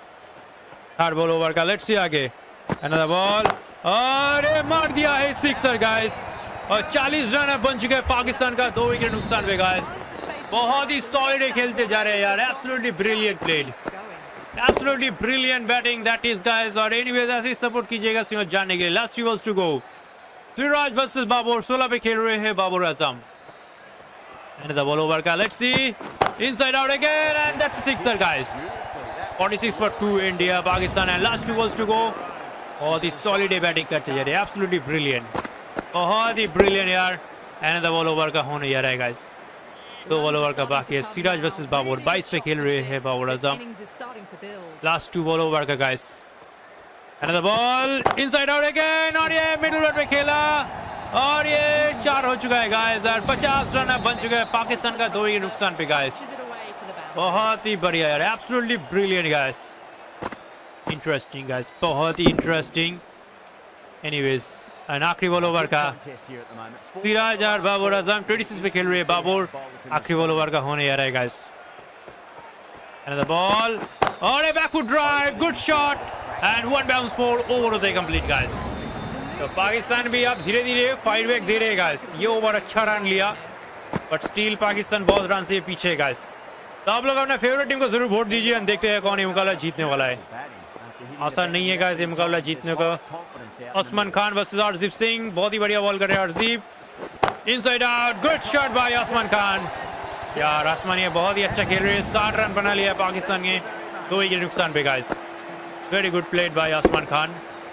थर्ड बॉल ओवर का, लेट्स सी आगे। अनदर बॉल और मार दिया है सिक्सर गाइस। और 40 रन बन चुके हैं पाकिस्तान का, 2 विकेट नुकसान पे गाइस। बहुत ही सॉलिड खेलते जा रहे हैं यार, absolutely brilliant played, absolutely brilliant batting that is guys. और एनीवेज ऐसे ही सपोर्ट कीजिएगा सीमा जानने के लिए। Last 3 balls to go, Siraj versus Babar, 16 पे खेल रहे हैं Babar Azam. And the ball over का, let's see, inside out again and that's a sixer guys. 46 for 2 India, Pakistan. And last 2 balls to go. बहुत ही सॉलिड बैटिंग करते जा रहे हैं, एब्सोल्युटली ब्रिलियंट, बहुत ही ब्रिलियंट यार। एंड द बॉल ओवर का होने जा रहा है गाइस, 2 बॉल ओवर का बाकी है। सिराज वर्सेस बाबर, 22 पे खेल रहे हैं Babar Azam. Last 2 ball over का guys. Another ball, inside out again, और ये मिडिल ऑर्डर पे खेला और ये 4 हो चुका है गाइस। और 50 रन बन चुका है पाकिस्तान का, 2 विकेट नुकसान पे गाइस। बहुत ही बढ़िया यार, absolutely brilliant guys, interesting guys, बहुत ही इंटरेस्टिंग। एनीवेज आखिरी बॉल ओवर का, सिराज और बाबर आजम 26 पे खेल रहे हैं बाबर। आखिरी बॉल ओवर का होने जा रहा है गाइस। Another ball और a back foot drive, good shot and 1 bounce for over the complete guys। तो पाकिस्तान भी अब धीरे धीरे फाइट बैक दे रहे हैं गाइस। ये ओवर अच्छा रन लिया बट स्टिल पाकिस्तान बहुत रन से पीछे है गाइस। तो आप लोग अपना फेवरेट टीम को जरूर वोट दीजिए, हम देखते हैं कौन ये मुकाबला जीतने वाला है। आसान नहीं है गाइस ये मुकाबला जीतने का। आसमान खान वर्सेस अर्शदीप सिंह, बहुत ही बढ़िया बॉल कर रहे हैं Arshdeep. Inside out, good shot by Asman Khan. यार आसमान ये बहुत ही अच्छा खेल रहे हैं, 60 रन बना लिया पाकिस्तान ने, 2 विकेट नुकसान पे guys. Very good played by Asman Khan.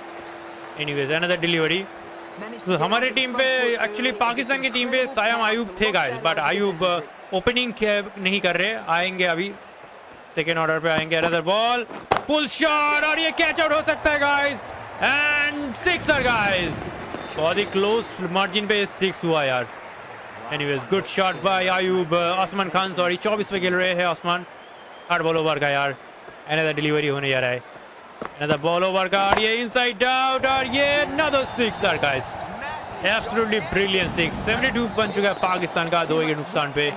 Anyways another delivery. तो हमारे टीम पे एक्चुअली पाकिस्तान की टीम पे सायम आयूब थे गाइस, बट आयूब ओपनिंग नहीं कर रहे, आएंगे अभी सेकेंड ऑर्डर पे आएंगे। अनदर बॉल, पुल शॉट और ये कैच आउट हो सकता है गाइस एंड सिक्सर गाइस। बहुत ही क्लोज मार्जिन पे 6 हुआ यार। Anyways good shot by Ayub, Asman Khan sorry 24 पे खेल रहे हैं आसमान। 8 बॉल ओवर का यार। अनदर डिलीवरी होने जा रहा है। another ball over का और ये inside out और ये another sixer guys, absolutely brilliant six. 72 बन चुका है पाकिस्तान का 2 विकेट नुकसान पे,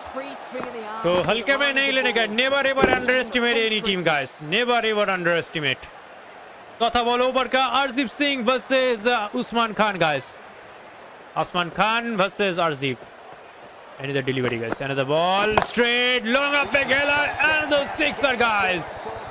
तो हल्के में नहीं लेने का. never ever underestimate any team guys, never ever underestimate. चौथा बॉल ओवर का Arjib Singh versus Usman Khan guys, Usman Khan versus Arjib. Another delivery guys, another ball straight long up पे खेला, another sixer guys.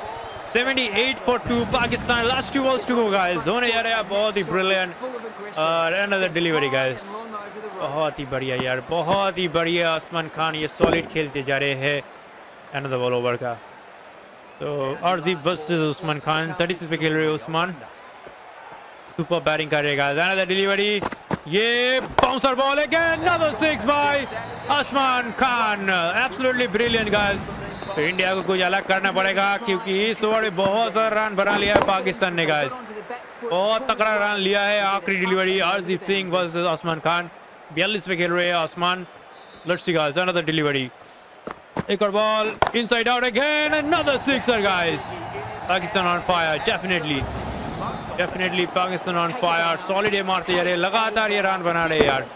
78 for 2 Pakistan. last 2 balls to go guys, होने जा रहा है बहुत ही brilliant. और another delivery guys, बहुत ही बढ़िया यार, बहुत ही बढ़िया. उस्मान खान ये सॉलिड खेलते जा रहे हैं. another ball over का, तो अर्जीब वर्सेस उस्मान खान. 36 पे खेल रहे हैं उस्मान, सुपर बैटिंग करेगा. another delivery, ये बाउंसर बॉल है, another six by Usman Khan. absolutely brilliant guys. तो इंडिया को कुछ अलग करना पड़ेगा क्योंकि इस ओवर में बहुत सारा रन बना लिया है पाकिस्तान ने गाइस, बहुत तगड़ा रन लिया है. आखिरी डिलीवरी अर्जीब सिंह वर्सेस उस्मान खान. 42 पे खेल रहे हैं Usman. Let's see guys, another delivery, एक और ball inside out again, another sixer guys. Pakistan on fire, definitely Pakistan on fire. Solid ये मारते जा रहे, लगातार ये रन बना रहे यार.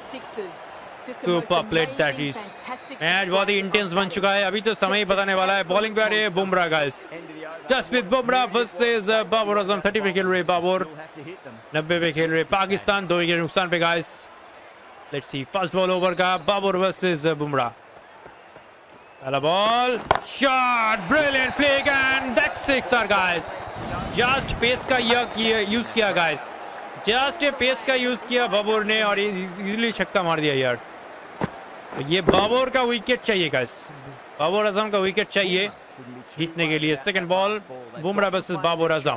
Super played that is. Match बहुत ही इंटेंस बन चुका है, अभी तो समय ही बताने वाला है. बॉलिंग पे आ रहे हैं बुमराह गाइस, जसप्रीत बुमराह वर्सेस बाबर आजम. 30 पे खेल रहे बाबर, 90 पे खेल रहे पाकिस्तान. 2 विकेट नुकसान पे guys. Let's see first ball over का बाबर वर्सेस बुमराह. पहला ball shot, brilliant flick and that sixer guys. Just pace का यूज किया गाइस, जस्ट पेस का यूज किया बाबर ने और इजीली छक्का मार दिया यार. ये बाबर का विकेट चाहिए गाइस, बाबर आजम का विकेट चाहिए जीतने के लिए. Second ball Bumrah versus Babar Azam.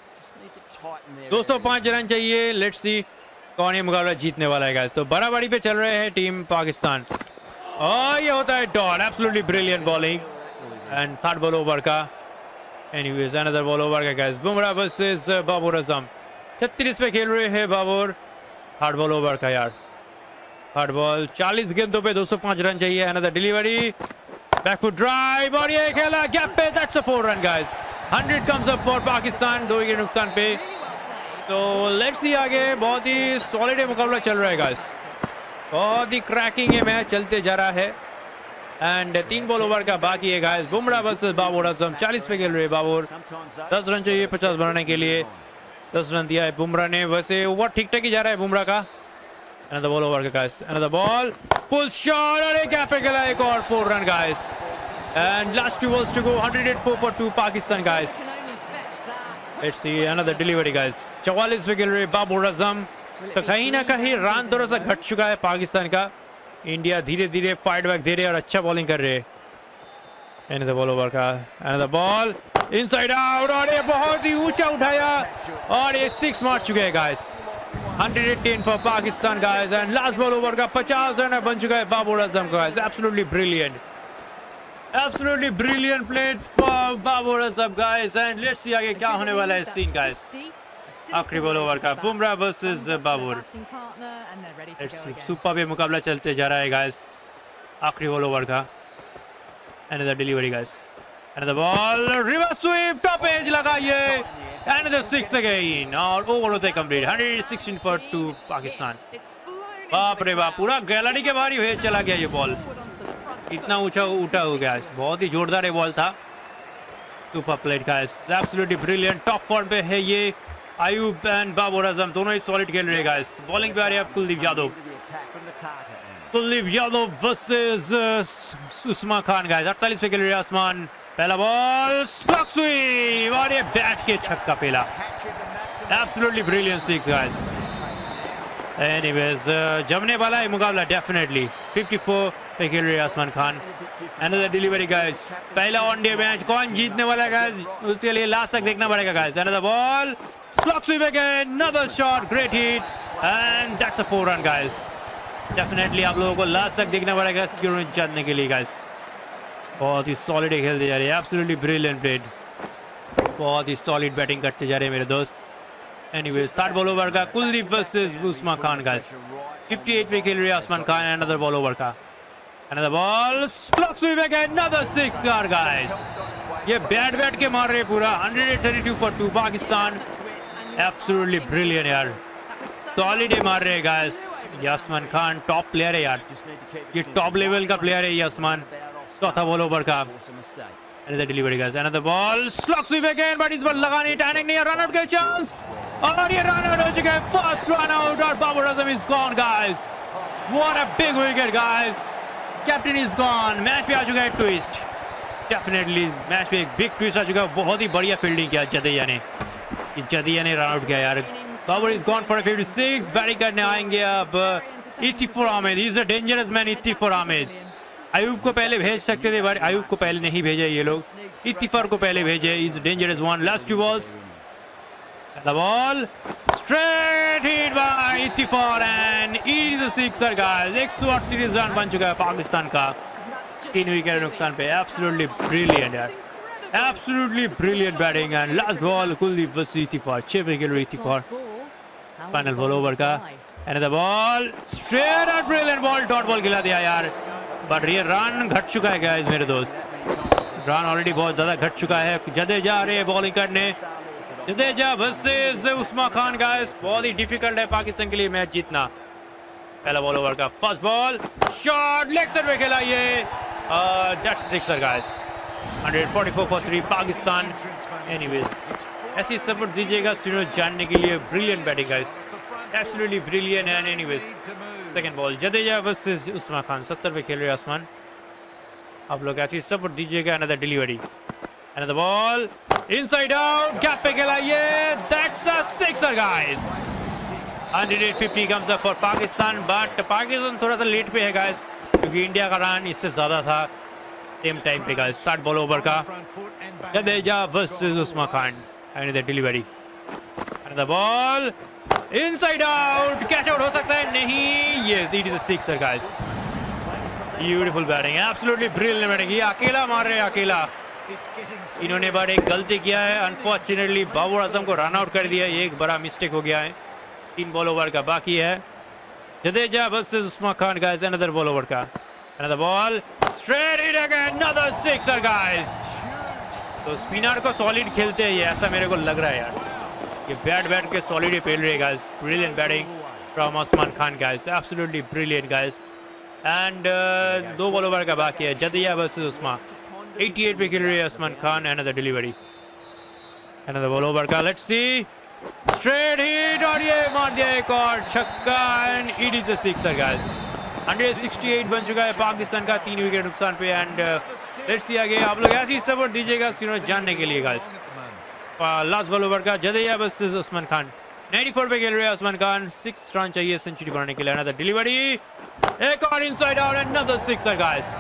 205 run चाहिए. लेट्स सी कौन ये मुकाबला जीतने वाला है गाइस. तो बराबरी पे चल रहे हैं टीम पाकिस्तान और ये होता है dot. Absolutely brilliant bowling. And third ball over का, एनीवेज अनदर बॉल ओवर का गाइस. बुमराह वर्सेस बाबर आजम. 36 पे खेल रहे हैं बाबर. थर्ड बॉल ओवर का यार, थर्ड बॉल 40 गेंदों पे 205 रन चाहिए. अनदर डिलीवरी, बैकफुट ड्राइव और ये खेला गैप पे. That's a 4 run guys. 100 comes up for Pakistan. 2 wicket नुकसान पे. तो लेट्स सी आगे, बहुत ही सॉलिड मुकाबला चल रहा है गाइस, बहुत ही क्रैकिंग है मैच चलते जा रहा है. एंड 3 बॉल ओवर का बाकी है गाइस. बुमराह वर्सेस बाबर आजम. 40 पे खेल रहे बाबर. 10 रन चाहिए 50 बनाने के लिए. 10 रन दिया है बुमराह ने. वैसे ओवर ठीक ठाक ही जा रहा है बुमराह का. Another ball over guys, another ball, pull shot और एक गैप पे खेला, एक और 4 run guys. And last 2 balls to go. 104 for 2 Pakistan guys. Let's see another delivery guys. 44 पे खेल रहे बाबर आजम. तो कहीं ना कहीं रन थोड़ा सा घट चुका है पाकिस्तान का. इंडिया धीरे धीरे फाइट बैक दे रहे और अच्छा बॉलिंग कर रहे हैं. Another ball over का, another ball inside out और ये बहुत ही ऊंचा उठाया और ये 6 मार चुके हैं guys. 110 for Pakistan guys. and last ball over का 50 रन बन चुका है बाबर आजम का guys. absolutely brilliant played for Babar Azam guys. and let's see आगे क्या होने वाला है सीन guys. आखिरी बॉल ओवर का बुमराह वर्सेस बाबर. सुपर पे मुकाबला चलते जा रहा है guys. आखिरी बॉल ओवर का, another delivery guys, another ball, reverse sweep, top edge लगा ये, another 6 again और ओवर होता है कंप्लीट. 116 for 2 पाकिस्तान. बाप रे बाप, पूरा गैलरी के बाहर ही चला गया ये बॉल. इतना ऊंचा उठा हो गया, बहुत ही जोरदार बॉल था. Super played guys, absolutely brilliant. Top form पे है ये आयुब एंड बाबर आजम, दोनों ही सॉलिड खेल रहे हैं गाइस. बॉलिंग पे आ रहे हैं अब कुलदीप यादव वर्सेस उस्मान खान गाइस. 48 पे खेल रहे हैं उस्मान. पहला बॉल स्लॉग स्वीप और ये बैट के छक्का पेला. Absolutely brilliant 6 guys. एनीवेज जमने वाला है मुकाबला डेफिनेटली. 54 पे खेल रहे हैं Usman Khan. Another delivery guys. पहला वनडे मैच कौन जीतने वाला है गाइस, उसके लिए लास्ट तक देखना पड़ेगा guys. Another ball slog sweep again, another shot, great hit and that's a 4 run guys. Definitely आप लोगों को लास्ट तक देखना पड़ेगा सिक्योरिटी जानने के लिए गाइस. बहुत ही सॉलिड खेलते जा रहे हैं. Absolutely brilliant played. बहुत ही सॉलिड बैटिंग करते जा रहे हैं मेरे दोस्त. एनीवेज थर्ड बॉल ओवर का कुलदीप वर्सेस उस्मान खान गाइस. 58 पे खेल रहे हैं Usman Khan. Another ball over का, another ball, clock sweep again, another 6 guys. ये बैट के मार रहे पूरा 132 for 2 पाकिस्तान। एब्सोल्युटली ब्रिलियंट यार, सॉलिड मार रहे guys. Yasman Khan top player है यार, ये टॉप लेवल का प्लेयर है यासमान। चौथा बॉल ओवर का another delivery guys, another ball, slog sweep again, but इस बार लगा नहीं, टैनिक नहीं, रन आउट का चांस और ये रन आउट हो चुका है, फर्स्ट रन आउट और Babar Azam is gone guys. What a big wicket guys, captain is gone. Match पे आ चुका है ट्विस्ट, डेफिनेटली मैच पे एक बिग ट्विस्ट आ चुका है। बहुत ही बढ़िया फील्डिंग किया जडेजा ने, जडेजा ने रन आउट किया यार। Babar is gone for 56, batting करने आएंगे अब Iftikhar Ahmed. He is a dangerous man Iftikhar Ahmed. Ayub को पहले भेज सकते थे बट अयूब को पहले नहीं भेजा ये लोग, इत्तिफार को पहले भेजे। Is dangerous one. Last two balls, the ball straight hit by Iftikhar and is a sixer guys. 138 run बन चुका है पाकिस्तान का 3 विकेट नुकसान पे। एब्सोल्युटली ब्रिलियंट यार, absolutely brilliant batting. And last ball Kuldeep बस Iftikhar 6 wicket Iftikhar. Final ball over का and the ball straight and brilliant ball, dot ball खिला दिया यार। बट ये रन घट चुका है गाइस मेरे दोस्त, रन ऑलरेडी बहुत ज्यादा घट चुका है। जडेजा आ रहे हैं बॉलिंग करने, जडेजा वर्सेस उस्मान खान गाइस। बहुत ही डिफिकल्ट है पाकिस्तान के लिए मैच जीतना। पहला बॉल ओवर का first ball, shot leg side में खेला ये, that's sixer guys. 144 for 3 Pakistan. Anyways ऐसी सपोर्ट दीजिएगा सुनो जानने के लिए। Brilliant batting guys, absolutely brilliant. And anyways second ball, Jadeja versus Usman Khan. 70 पे खेल रहे हैं आसमान, आप लोग ऐसी सपोर्ट दीजिएगा। Another delivery, another ball inside out, gap पे खेला ये, that's a sixer guys. 150 comes up for Pakistan, but Pakistan थोड़ा सा लेट पे है गाइस क्योंकि इंडिया का रन इससे ज्यादा था सेम टाइम पे गाइस। स्टार्ट बॉल ओवर का Jadeja versus Usman Khan. Another delivery, another ball inside out, catch out हो सकता है नहीं, yes it is a sixer guys. Beautiful batting, absolutely brilliant batting. ये अकेला मार रहे हैं, अकेला। इन्होंने बट एक गलती किया है अनफॉर्चुनेटली, बाबर आजम को रन आउट कर दिया, ये एक बड़ा मिस्टेक हो गया है। 3 बॉल ओवर का बाकी है। Jadeja versus Usman Khan guys. Another ball over का, another ball straight hit again, another sixer guys. तो स्पिनर को सॉलिड खेलते हैं ये, ऐसा मेरे को लग रहा है यार। ये बैट के सॉलिड खेल रहे guys. Brilliant batting from Usman Khan guys, absolutely brilliant guys. And 2 ball over का बाकी है। जडेजा वर्सेस उस्मान। 88 पे खेल रहे हैं Usman Khan. Another delivery, another ball over का, लेट्स सी, स्ट्रेट हिट और ये मार दिया एक और छक्का and it is a sixer guys. 168 बन चुका है पाकिस्तान का 3 विकेट नुकसान पे। एंड लेट्स सी आगे, आप लोग ऐसी सपोर्ट दीजिएगा जानने के लिए गाइस। लास्ट बॉल ओवर का, जडेजा वर्सेस उस्मान खान। 94 पे खेल रहे हैं उस्मान खान, 6 रन चाहिए सेंचुरी बनाने के लिए। अनदर डिलीवरी, एक और inside out, another sixer guys.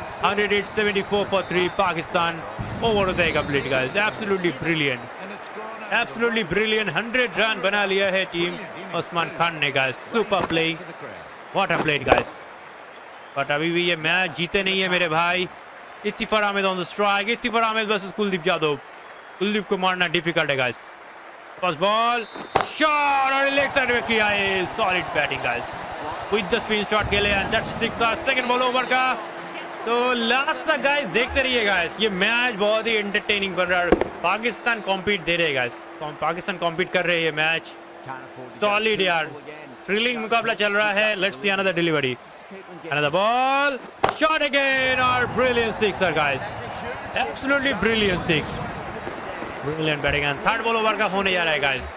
174 for 3 Pakistan. Over होता है complete guys, absolutely brilliant, absolutely brilliant. 100 run बना लिया है टीम उस्मान खान ने guys. Super play, what a played guys. But अभी भी ये मैच जीते नहीं है मेरे भाई। Iftikhar Ahmed on the strike, Iftikhar Ahmed versus Kuldeep Yadav. Kuldeep को मारना डिफिकल्ट है गाइस। फर्स्ट बॉल, शॉट और लेग साइड में किया है, solid batting guys with the spin shot खेले and that's sixer. Second ball over का, तो लास्ट तक गाइस देखते रहिए गाइस, ये मैच बहुत ही एंटरटेनिंग बन रहा है। पाकिस्तान कॉम्पीट दे रहे हैं गाइस, पाकिस्तान कॉम्पीट कर रहे हैं ये मैच। सॉलिड यार, थ्रिलिंग मुकाबला चल रहा है। Let's see another delivery, another ball, shot again और brilliant sixer guys, absolutely brilliant six, brilliant batting. And third ball over का होने जा रहा है गाइस।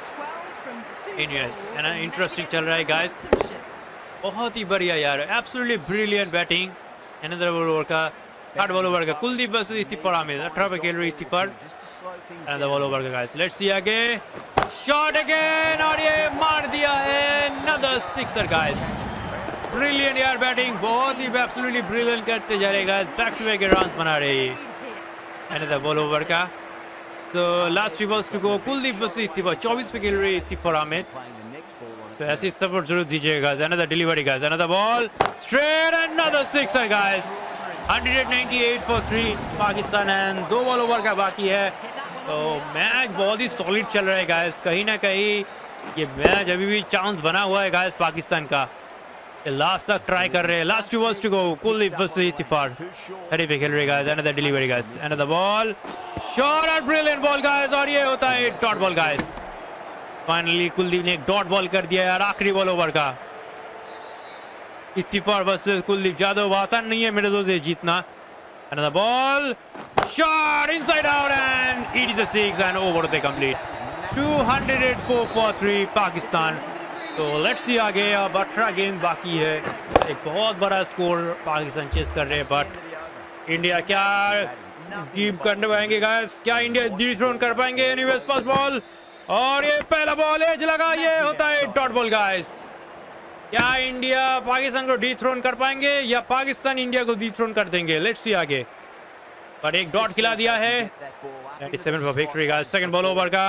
इंटरेस्टिंग चल रहा है गाइस, बहुत ही बढ़िया यार, absolutely brilliant batting. Another ball over का, थर्ड बॉल ओवर का, कुलदीप वर्सेस इत्तिफार अहमद। 18 पे खेल रही इत्तिफार। अनदर बॉल ओवर का गाइस, लेट्स सी आगे, शॉट अगेन और ये मार दिया है, अनदर सिक्सर गाइस। ब्रिलियंट यार बैटिंग, बहुत ही एब्सोल्युटली ब्रिलियंट करते जा रहे guys, back to back runs बना रहे हैं। अनदर बॉल ओवर का, तो last 3 balls to go. Kuldeep versus Iftikhar, 24 पे खेल रही इत्तिफार अहमद। तो ऐसी सपोर्ट जरूर दीजिएगा। Another delivery guys, another ball straight, another sixer guys. 198 for 3 Pakistan and 2 ball over का बाकी है। तो मैच बहुत ही सॉलिड चल रहा है गाइस, कहीं ना कहीं ये मैच अभी भी चांस बना हुआ है गाइस पाकिस्तान का। लास्ट तक ट्राई कर रहे हैं, last 2 balls to go, Kuldeep versus Iftikhar, खड़ी पे खेल रहे guys, another delivery guys, another ball, shot और ब्रिलियंट बॉल गाइस, और ये होता है dot ball guys. Finally Kuldeep ने एक डॉट बॉल कर दिया यार, आखिरी बॉल ओवर का। इत्तिफार वर्सेस कुलदीप यादव, आसान नहीं है मेरे दोस्त ये जीतना। Another ball, shot inside out and it is a 6 and over the complete. 204 for 3 Pakistan. तो लेट्स सी आगे, अब 18 गेंद बाकी है, एक बहुत बड़ा स्कोर पाकिस्तान चेस कर रहे हैं, बट इंडिया क्या टीम कर पाएंगे गाइस, क्या इंडिया डिथ्रोन कर पाएंगे? एनीवेज फर्स्ट बॉल, और ये पहला बॉल एज लगा, ये होता है डॉट बॉल गाइस। क्या इंडिया पाकिस्तान को डिथ्रोन कर पाएंगे या पाकिस्तान इंडिया को डिथ्रोन कर देंगे? लेट्स सी आगे, पर एक डॉट खिला दिया है। 97 for victory guys. Second ball over का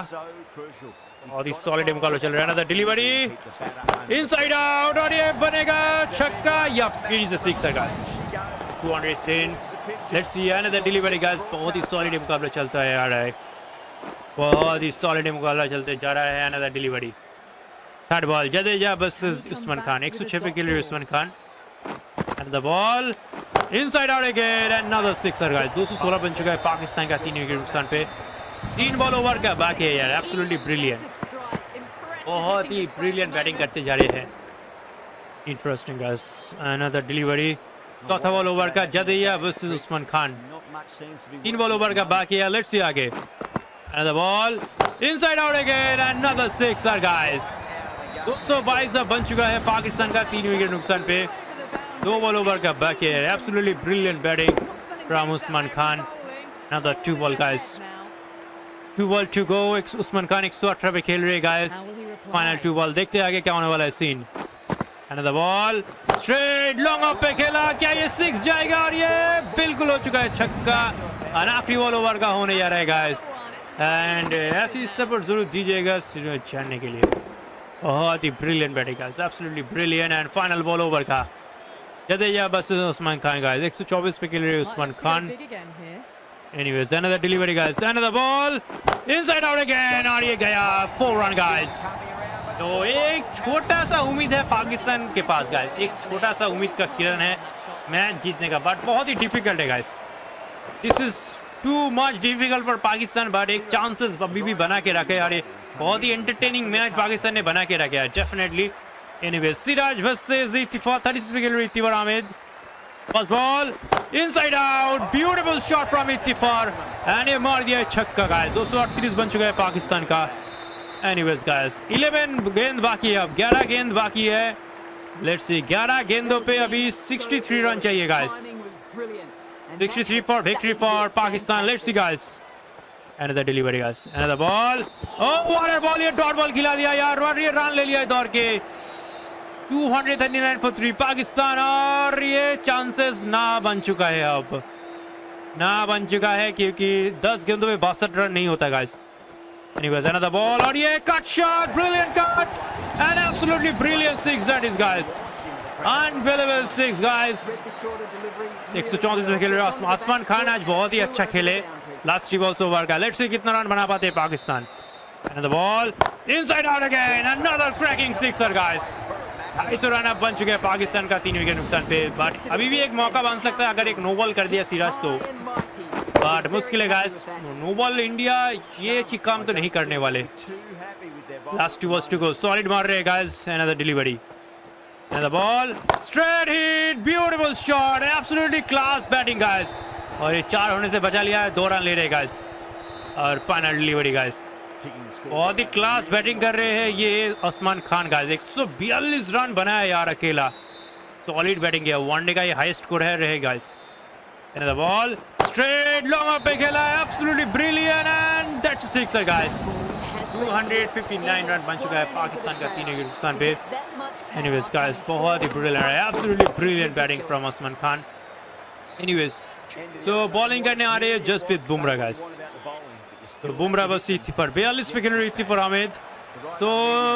और इस सॉलिड मुकाबला चल रहा है। अनदर डिलीवरी इनसाइड आउट, और ये बनेगा छक्का या it is a sixer guys. 210। Let's see another delivery guys. बहुत ही सॉलिड मुकाबला चलता है आ रहा है, बहुत ही सॉलिड मुकाबला चलते जा रहा है। Another delivery, third ball, Jadeja versus Usman Khan, 106 पे खेल रहे Usman Khan. Another ball inside out again, another sixer guys. 216 बन चुका है पाकिस्तान का 3 विकेट नुकसान पे। 3 बॉल ओवर का बाकी है यार, एब्सोल्युटली ब्रिलियंट, बहुत ही ब्रिलियंट बैटिंग करते जा रहे हैं। Interesting guys. अनदर डिलीवरी, चौथा बॉल ओवर का, Jadeja versus Usman Khan, 3 ball over का बाकी है। लेट्स सी आगे, another ball inside out again, another sixer guys. 222 बन चुका है पाकिस्तान का 3 विकेट नुकसान पे। 2 बॉल ओवर का बाकी है। Absolutely brilliant batting from Usman Khan. Another 2 ball guys, 2 ball to go. Usman Khan 118 पे खेल रहे गाइस। फाइनल 2 बॉल, देखते हैं आगे क्या होने वाला है scene. Another ball straight long off पे खेला, क्या ये 6 जाएगा? और ये बिल्कुल हो चुका है छक्का। आखिरी बॉल ओवर का होने जा रहा है गाइस, एंड ऐसी सपोर्ट जरूर दीजिएगा चढ़ने के लिए। बहुत ही brilliant batting guys, absolutely brilliant. And final ball over का, जडेजा वर्सेस उस्मान खान गाइस, 124 पे खेल रहे Usman Khan. Anyways another delivery guys, another ball inside out again, और ये गया 4 रन गाइस। तो एक छोटा सा उम्मीद है पाकिस्तान के पास गाइस, एक छोटा सा उम्मीद का किरण है मैच जीतने का, बट बहुत ही डिफिकल्ट है guys. This is too much difficult for Pakistan, but एक चांसेस अभी भी बना के रखे यार, बहुत ही एंटरटेनिंग मैच पाकिस्तान ने बना के रखे है definitely. Anyways Siraj versus Iftikhar, 36 पे खेल रहे Iftikhar Ahmed. First ball inside out, beautiful shot from Iftikhar, and ये मार दिया छक्का गाइस। 238 बन चुका है पाकिस्तान का। एनीवेज गाइस 11 गेंद बाकी है, अब 11 गेंद बाकी है। लेट्स सी, 11 गेंदों पे अभी 63 रन चाहिए guys. 63 for victory for Pakistan. Let's see guys, another delivery guys, another ball, oh what a ball, ये डॉट बॉल खिला दिया यार, और ये रन ले लिया है दौड़ के। 239 for 3 पाकिस्तान, और ये चांसेस ना बन चुका है, अब ना बन चुका है क्योंकि 10 गेंदों में 62 रन नहीं होता गाइस। एनीवेज अनदर बॉल, और ये cut shot, brilliant cut and absolutely brilliant 6 that is guys, unbelievable 6 guys. 134 में खेल रहे उस्मान खान, आज बहुत ही अच्छा खेले लास्ट 3 बॉल्स ओवर का। लेट्स सी कितना रन बना पाते हैं Pakistan. Another ball inside out again, another cracking sixer guys. 250 run अब बन चुके हैं पाकिस्तान का 3 विकेट नुकसान पे, बट अभी भी एक मौका बन सकता है अगर एक नो बॉल कर दिया सिराज तो, बट मुश्किल है गाइस। नो बॉल इंडिया ये अच्छी काम तो नहीं करने वाले। Last 2 balls to go, solid मार रहे हैं guys. Another delivery, another ball straight hit, beautiful shot, absolutely class batting guys, और ये 4 होने से बचा लिया है, 2 रन ले रहे गाइस। और फाइनल डिलीवरी गाइस, बहुत ही क्लास बैटिंग कर रहे हैं ये उस्मान खान गाइस। 142 रन बनाया यार अकेला, सॉलिड बैटिंग है, वनडे का ये हाईएस्ट स्कोर है रहे guys. Another ball straight long off पे खेला, absolutely brilliant and that's sixer guys. 259 run बन चुका है पाकिस्तान का 3 विकेट नुकसान पे। एनीवेज गाइस बहुत ही ब्रिलियंट है, absolutely brilliant batting from Usman Khan. Anyways तो बॉलिंग करने आ रहे हैं जसप्रीत बुमराह गाइस। तो बुमराह बस इत्तिफार 42 पे खेल रहे इत्तिफार अहमद। तो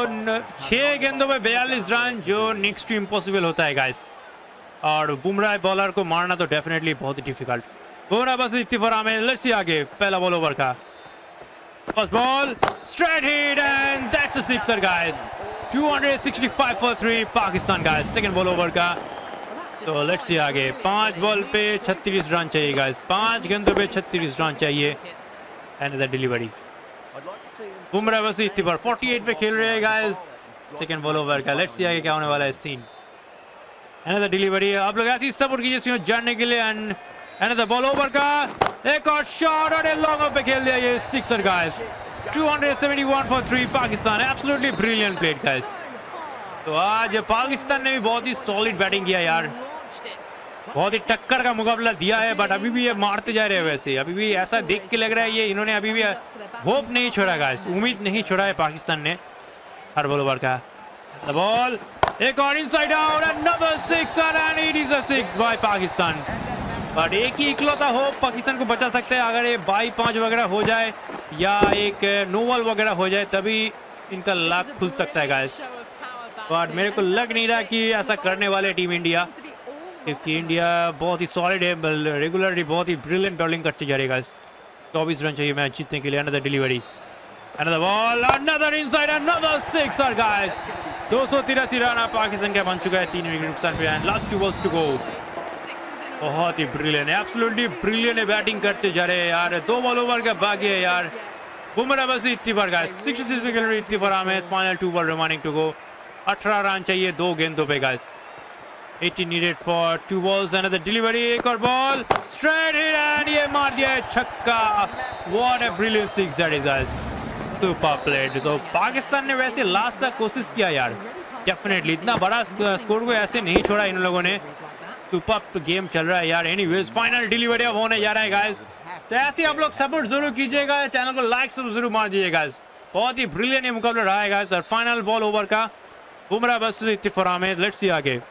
6 गेंदों में 42 रन, जो नेक्स्ट टू इम्पॉसिबल होता है गाइस, और बुमराह बॉलर को मारना तो डेफिनेटली बहुत ही डिफिकल्ट। बुमराह बस इत्तिफार अहमद। लेट्स सी आगे, पहला बॉल ओवर का, first ball straight hit and that's a sixer guys. 265 for 3 Pakistan guys, second ball over का। तो लेट्स सी आगे, 5 बॉल पे 36 रन चाहिए गाइस, 5 गेंदों पे 36 रन चाहिए। एंड द डिलीवरी, बुमराह बस इतनी बार 48 पे खेल रहे हैं गाइस, सेकंड बॉल ओवर का। लेट्स सी आगे क्या होने वाला है सीन। एंड द डिलीवरी, आप लोग ऐसी सपोर्ट कीजिए इसमें जानने के लिए। एंड द बॉल ओवर का एक और शॉट और लॉन्ग ऑफ पे खेल दिया ये sixer guys. 271 for 3 Pakistan, absolutely brilliant played guys. तो आज पाकिस्तान ने भी बहुत ही सॉलिड बैटिंग किया यार, बहुत ही टक्कर का मुकाबला दिया है, बट अभी भी ये मारते जा रहे हैं। वैसे अभी भी ऐसा देख के लग रहा है ये इन्होंने अभी भी होप नहीं छोड़ा गाइस, उम्मीद नहीं छोड़ा है पाकिस्तान ने हर बॉल ओवर का। द बॉल, एक और inside out, another sixer and it is a 6 by Pakistan. But एक ही इकलौता होप पाकिस्तान को बचा सकता है, अगर ये बाई 5 वगैरह हो जाए या एक नोवल वगैरह हो जाए तभी इनका लक खुल सकता है गाइस। बट मेरे को लग नहीं रहा कि ऐसा करने वाले टीम इंडिया, क्योंकि इंडिया बहुत ही सॉलिड है, रेगुलरली बहुत ही ब्रिलियंट बॉलिंग करती जा रही है गाइस। 24 रन चाहिए मैच जीतने के लिए। Another delivery, another ball, another inside, another sixer guys. 283 रन पाकिस्तान का बन चुका है 3 विकेट नुकसान पे। And last 2 balls to go. बहुत ही ब्रिलियंट है, एब्सोल्युटली ब्रिलियंट बैटिंग करते जा रहे हैं यार। 2 बॉल ओवर का बाकी है यार। बुमराह बस इतनी बार गाइस, 66 पे खेल रही इतनी बार हमें। Final 2 ball remaining to go, 18 run चाहिए 2 गेंदों पे guys. 18 needed for 2 balls. And the delivery, एक और बॉल, स्ट्रेट हिट एंड ये मार दिया है छक्का। What a brilliant six that is guys, super played. तो पाकिस्तान ने वैसे लास्ट तक कोशिश किया यार, डेफिनेटली इतना बड़ा स्कोर को ऐसे नहीं छोड़ा इन लोगों ने। सुपर गेम चल रहा है यार। एनीवेज फाइनल डिलीवरी अब होने जा रहा है गाइस। तो ऐसे आप लोग सपोर्ट जरूर कीजिएगा, चैनल को लाइक सब जरूर मार दीजिएगा गाइस। बहुत ही ब्रिलियंट ये मुकाबला रहा है गाइस। और फाइनल बॉल ओवर का बुमराह बस इत्तिफार में। लेट्स सी आगे,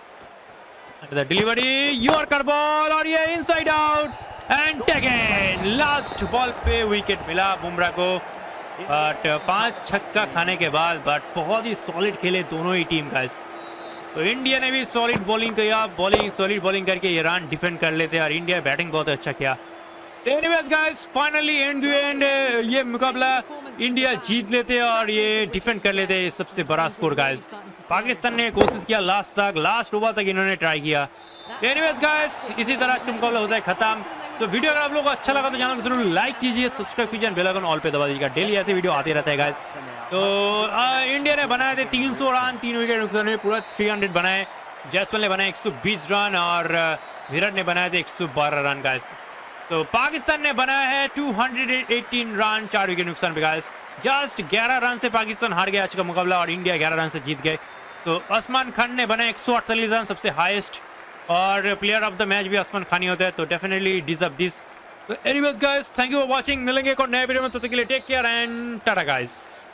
द डिलीवरी, यॉर्कर बॉल और ये inside out and taken. Last ball पे विकेट मिला बुमराह को, बट 5 छक्का खाने के बाद बट बहुत ही सॉलिड खेले दोनों ही टीम गाइस। तो इंडिया ने भी सॉलिड बॉलिंग किया, सॉलिड बॉलिंग करके ईरान डिफेंड कर लेते और इंडिया बैटिंग बहुत अच्छा किया। Anyways guys, finally end to end ये मुकाबला इंडिया जीत लेते और ये डिफेंड कर लेते, सबसे बड़ा स्कोर गाइस। पाकिस्तान ने कोशिश किया लास्ट तक, लास्ट ओवर तक इन्होंने ट्राई किया। एनीवेज गाइस, इसी तरह आज का मुकाबला होता है खत्म। सो वीडियो अगर आप लोगों को अच्छा लगा तो चैनल को जरूर लाइक कीजिए, सब्सक्राइब कीजिए, बेल आइकन ऑल पे दबा दीजिएगा। डेली ऐसे वीडियो आते रहता है गाइस। तो इंडिया ने बनाए थे 300 रन, 3 विकेट नुकसान में, पूरा 300 बनाए। जैसवाल ने बनाए 120 रन और विराट ने बनाए थे 112 रन गाइस। तो पाकिस्तान ने बनाया है 218 रन, 4 विकेट नुकसान पे गाइस। जस्ट 11 रन से पाकिस्तान हार गया आज का मुकाबला और इंडिया 11 रन से जीत गए। तो असमान खान ने बनाए 148 रन, सबसे हाईएस्ट, और प्लेयर ऑफ द मैच भी असमान खान ही होता है। तो डेफिनेटली डिजर्व दिस। तो anyways guys, thank you for watching. मिलेंगे एक और नए वीडियो में, तब तक के लिए take care and tata guys.